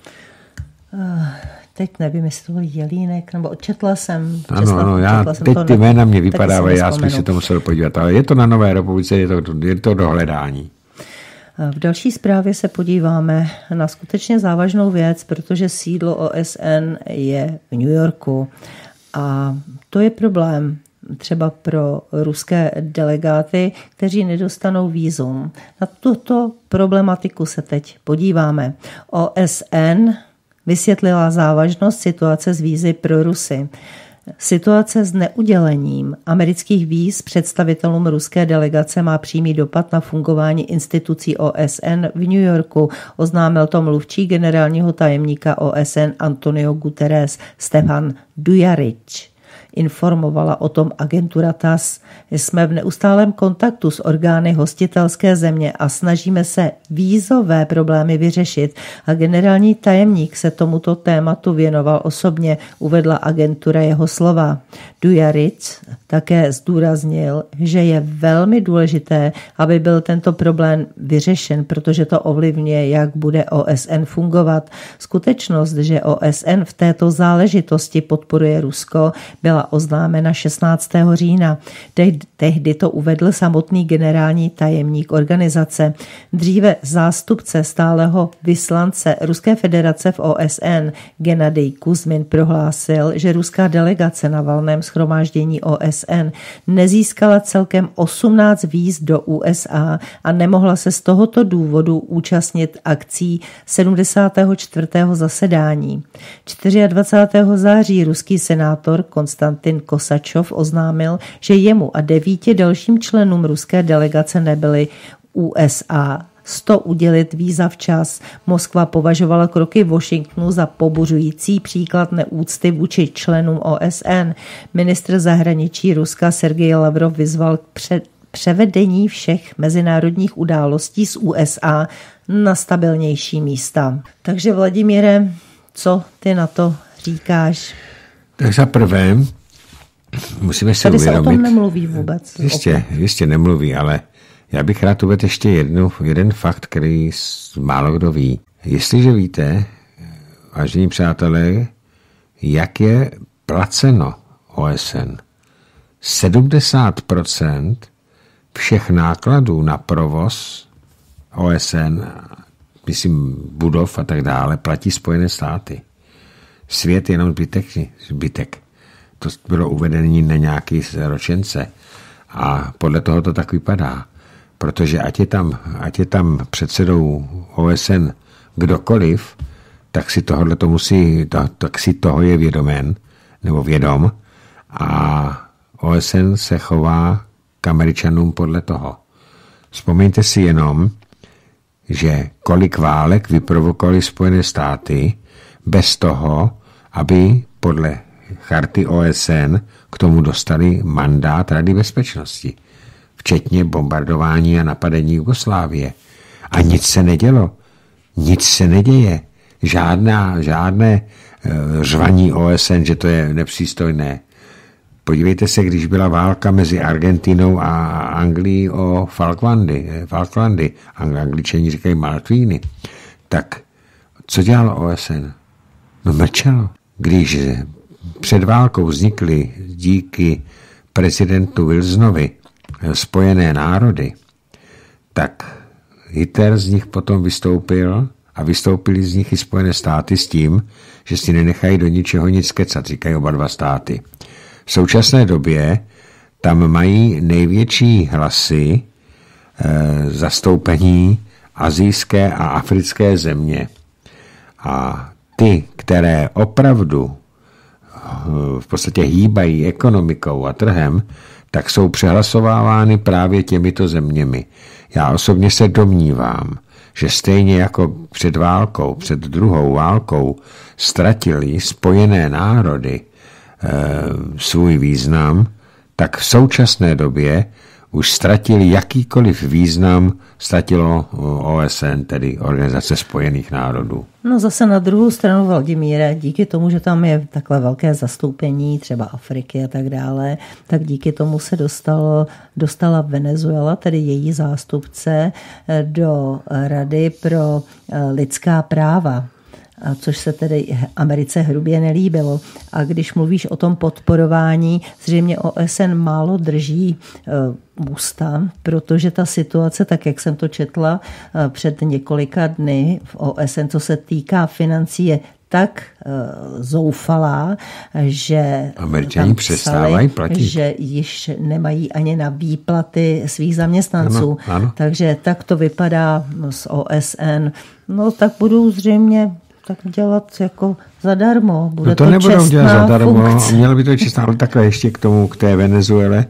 Teď nevím, jestli to byl Jelínek, nebo odčetla jsem. Ano, ano, já, teď ty jména mě vypadávají, já spíš se to musel podívat, ale je to na Nové republice, je to, je to dohledání. V další zprávě se podíváme na skutečně závažnou věc, protože sídlo O S N je v New Yorku a to je problém třeba pro ruské delegáty, kteří nedostanou vízum. Na tuto problematiku se teď podíváme. O S N vysvětlila závažnost situace s vízy pro Rusy. Situace s neudělením amerických víz představitelům ruské delegace má přímý dopad na fungování institucí O S N v New Yorku, oznámil to mluvčí generálního tajemníka O S N Antonio Guterres Stefan Dujarric. Informovala o tom agentura T A S S. Jsme v neustálém kontaktu s orgány hostitelské země a snažíme se vízové problémy vyřešit a generální tajemník se tomuto tématu věnoval osobně, uvedla agentura jeho slova. Dujarric také zdůraznil, že je velmi důležité, aby byl tento problém vyřešen, protože to ovlivňuje, jak bude O S N fungovat. Skutečnost, že O S N v této záležitosti podporuje Rusko, byla oznámena šestnáctého října. Tehdy to uvedl samotný generální tajemník organizace. Dříve zástupce stáleho vyslance Ruské federace v O S N Gennadij Kuzmin prohlásil, že ruská delegace na valném shromáždění O S N nezískala celkem osmnáct víz do U S A a nemohla se z tohoto důvodu účastnit akcí sedmdesátého čtvrtého zasedání. dvacátého čtvrtého září ruský senátor Konstantin Kosačov oznámil, že jemu a devíti dalším členům ruské delegace nebyly U S A sto udělit víza včas. Moskva považovala kroky Washingtonu za pobuřující příklad neúcty vůči členům O S N. Ministr zahraničí Ruska Sergej Lavrov vyzval k před převedení všech mezinárodních událostí z U S A na stabilnější místa. Takže Vladimíre, co ty na to říkáš? Tak za prvé musíme si Tady uvědomit. Tady se o tom nemluví vůbec. Jistě, jistě nemluví, ale já bych rád uvedl ještě jednu, jeden fakt, který málo kdo ví. Jestliže víte, vážení přátelé, jak je placeno O S N, sedmdesát procent všech nákladů na provoz O S N, myslím budov a tak dále, platí Spojené státy. Svět jenom zbytek, zbytek. To bylo uvedení na nějaký ročence a podle toho to tak vypadá. Protože ať je tam, ať je tam předsedou O S N kdokoliv, tak si tohle to musí, to, tak si toho je vědomen, nebo vědom a O S N se chová k Američanům podle toho. Vzpomeňte si jenom, že kolik válek vyprovokovaly Spojené státy bez toho, aby podle charty O S N k tomu dostali mandát Rady bezpečnosti, včetně bombardování a napadení Jugoslávie. A nic se nedělo. Nic se neděje. Žádná, žádné uh, řvaní O S N, že to je nepřístojné. Podívejte se, když byla válka mezi Argentinou a Anglií o Falklandy, Falklandy, Angličani říkají Maltvíny, tak co dělalo O S N? No mlčelo. Když před válkou vznikly díky prezidentu Wilsonovi Spojené národy, tak Hitler z nich potom vystoupil a vystoupili z nich i Spojené státy s tím, že si nenechají do ničeho nic kecat, říkají oba dva státy. V současné době tam mají největší hlasy e, zastoupení asijské a africké země. A ty, které opravdu v podstatě hýbají ekonomikou a trhem, tak jsou přehlasovávány právě těmito zeměmi. Já osobně se domnívám, že stejně jako před válkou, před druhou válkou ztratili Spojené národy e, svůj význam, tak v současné době už ztratili jakýkoliv význam, ztratilo O S N, tedy Organizace spojených národů. No zase na druhou stranu, Vladimíre, díky tomu, že tam je takhle velké zastoupení, třeba Afriky a tak dále, tak díky tomu se dostalo, dostala Venezuela, tedy její zástupce, do Rady pro lidská práva. což se tedy Americe hrubě nelíbilo. A když mluvíš o tom podporování, zřejmě O S N málo drží ústa, protože ta situace, tak jak jsem to četla před několika dny v O S N, co se týká financí, je tak uh, zoufalá, že Američani přestávají platit, že již nemají ani na výplaty svých zaměstnanců. Ano, ano. Takže tak to vypadá z O S N. No tak budou zřejmě tak dělat jako zadarmo. Bude no to, to nebudou dělat zadarmo, mělo by to čestná, ale takhle ještě k tomu, k té Venezuele.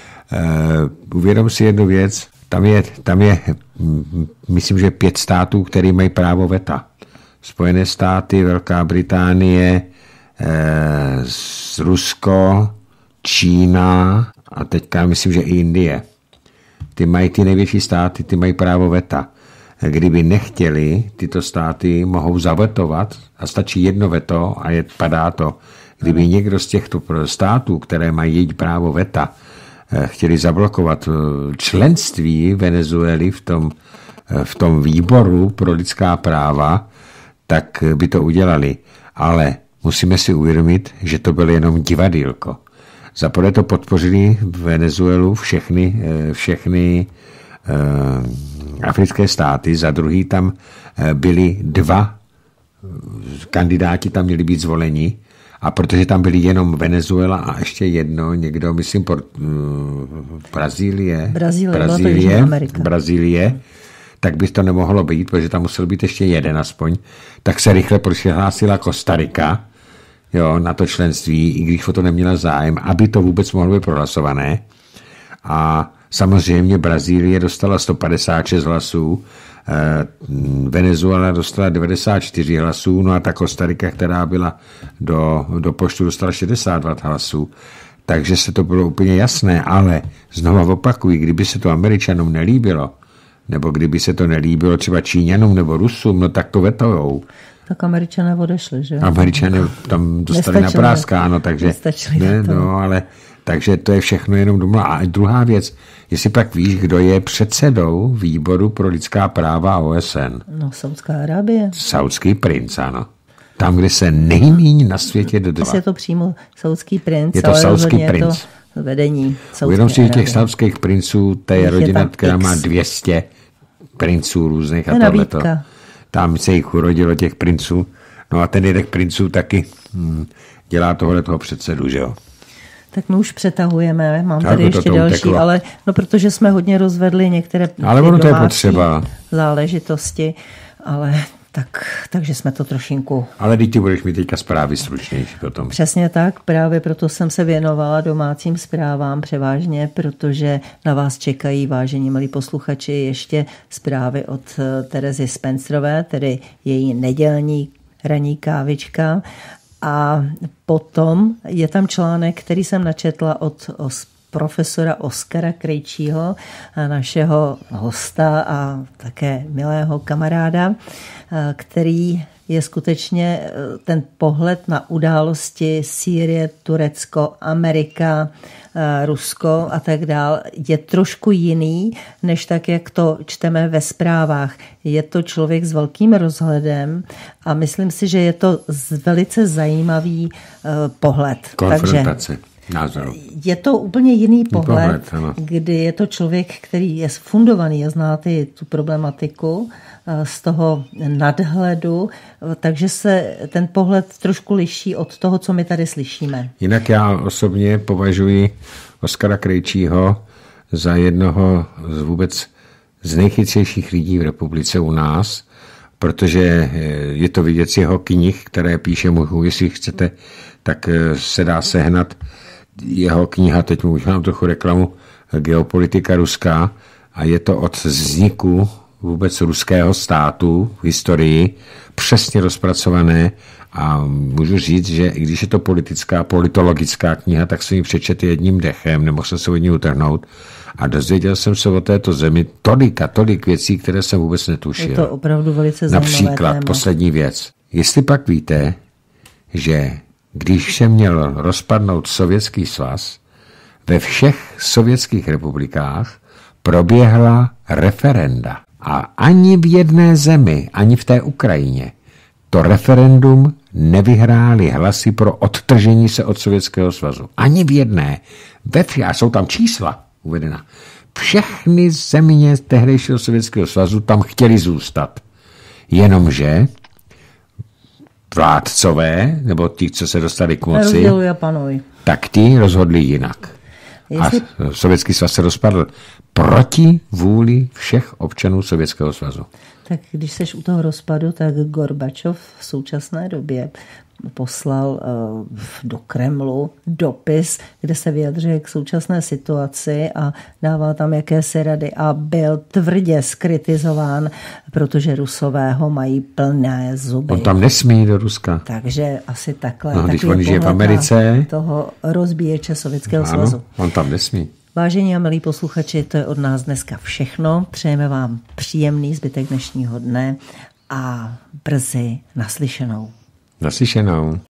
Uh, uvědom si jednu věc, tam je, tam je myslím, že pět států, které mají právo veta. Spojené státy, Velká Británie, eh, Rusko, Čína a teďka myslím, že i Indie. Ty mají ty největší státy, ty mají právo veta. Kdyby nechtěli, tyto státy mohou zavetovat a stačí jedno veto a je, padá to. Kdyby někdo z těchto států, které mají její právo veta, eh, chtěli zablokovat členství Venezuely v tom, eh, v tom výboru pro lidská práva, tak by to udělali. Ale musíme si uvědomit, že to bylo jenom divadýlko. Za prvé to podpořili v Venezuelu všechny, všechny eh, africké státy, za druhý tam byli dva kandidáti, tam měli být zvoleni, a protože tam byli jenom Venezuela a ještě jedno, někdo, myslím, por, Brazílie, Brazílie, Brazílie, Brazílie, tak by to nemohlo být, protože tam musel být ještě jeden aspoň, tak se rychle přihlásila Kostarika, jo, na to členství, i když o to neměla zájem, aby to vůbec mohlo být prohlasované. A samozřejmě Brazílie dostala sto padesát šest hlasů, eh, Venezuela dostala devadesát čtyři hlasů, no a ta Kostarika, která byla do, do počtu, dostala šedesát dva hlasů. Takže se to bylo úplně jasné, ale znovu opakuji, kdyby se to Američanům nelíbilo, nebo kdyby se to nelíbilo třeba Číňanům nebo Rusům, no tak to vetujou. Tak Američané odešli, že? Američané tam dostali na práskáno, takže ne, no, ale takže to je všechno jenom domů. A druhá věc, jestli pak víš, kdo je předsedou výboru pro lidská práva O S N? No, Saudská Arábie. Saudský princ, ano. Tam, kde se nejméně na světě dodává. Je to přímo saudský princ, je to saudský princ. Je to vedení Saudské Uvědom si, že těch saudských princů, to je rodina, která má dvě stě princů různých a tohleto. Tam se jich urodilo těch princů. No a ten jeden princů taky hm, dělá tohle toho předsedu, že jo? Tak my už přetahujeme, mám tak tady ještě další, uteklo. ale no protože jsme hodně rozvedli některé ale ono to je potřeba. záležitosti, ale tak, takže jsme to trošinku... Ale teď ty budeš mít teďka zprávy stručnější potom. Přesně tak, právě proto jsem se věnovala domácím zprávám převážně, protože na vás čekají, vážení milí posluchači, ještě zprávy od Terezy Spencerové, tedy její nedělní ranní kávička. A potom je tam článek, který jsem načetla od profesora Oskara Krejčího, našeho hosta a také milého kamaráda, který je skutečně ten pohled na události Sýrie, Turecko, Amerika, Rusko a tak dál je trošku jiný, než tak, jak to čteme ve zprávách. Je to člověk s velkým rozhledem a myslím si, že je to velice zajímavý pohled. Konfrontace. Takže názoru. je to úplně jiný pohled, pohled kdy je to člověk, který je fundovaný a zná ty, tu problematiku z toho nadhledu, takže se ten pohled trošku liší od toho, co my tady slyšíme. Jinak já osobně považuji Oskara Krejčího za jednoho z vůbec z nejchytřejších lidí v republice u nás, protože je to vidět z jeho knih, které píše, mohu, jestli chcete, tak se dá sehnat jeho kniha, teď mu už mám trochu reklamu, Geopolitika ruská, a je to od vzniku vůbec ruského státu v historii přesně rozpracované a můžu říct, že i když je to politická, politologická kniha, tak jsem ji přečetl jedním dechem, nemohl jsem se od ní utrhnout a dozvěděl jsem se o této zemi tolik a tolik věcí, které jsem vůbec netušil. Je to opravdu velice zajímavé Například téma. Poslední věc. Jestli pak víte, že když se měl rozpadnout Sovětský svaz, ve všech sovětských republikách proběhla referenda. A ani v jedné zemi, ani v té Ukrajině, to referendum nevyhráli hlasy pro odtržení se od Sovětského svazu. Ani v jedné. Ve vši, a jsou tam čísla uvedena. Všechny země tehdejšího Sovětského svazu tam chtěli zůstat. Jenomže vládcové, nebo ti, co se dostali k moci, tak ti rozhodli jinak. Jestli... A Sovětský svaz se rozpadl proti vůli všech občanů Sovětského svazu. Tak když seš u toho rozpadu, tak Gorbačov v současné době poslal uh, do Kremlu dopis, kde se vyjadřuje k současné situaci a dává tam jakési rady a byl tvrdě skritizován, protože Rusové ho mají plné zuby. On tam nesmí do Ruska. Takže asi takhle. No, když on žije v Americe. Toho rozbíječe Sovětského ano, svazu. On tam nesmí. Vážení a milí posluchači, to je od nás dneska všechno. Přejeme vám příjemný zbytek dnešního dne a brzy naslyšenou. Naslyšenou.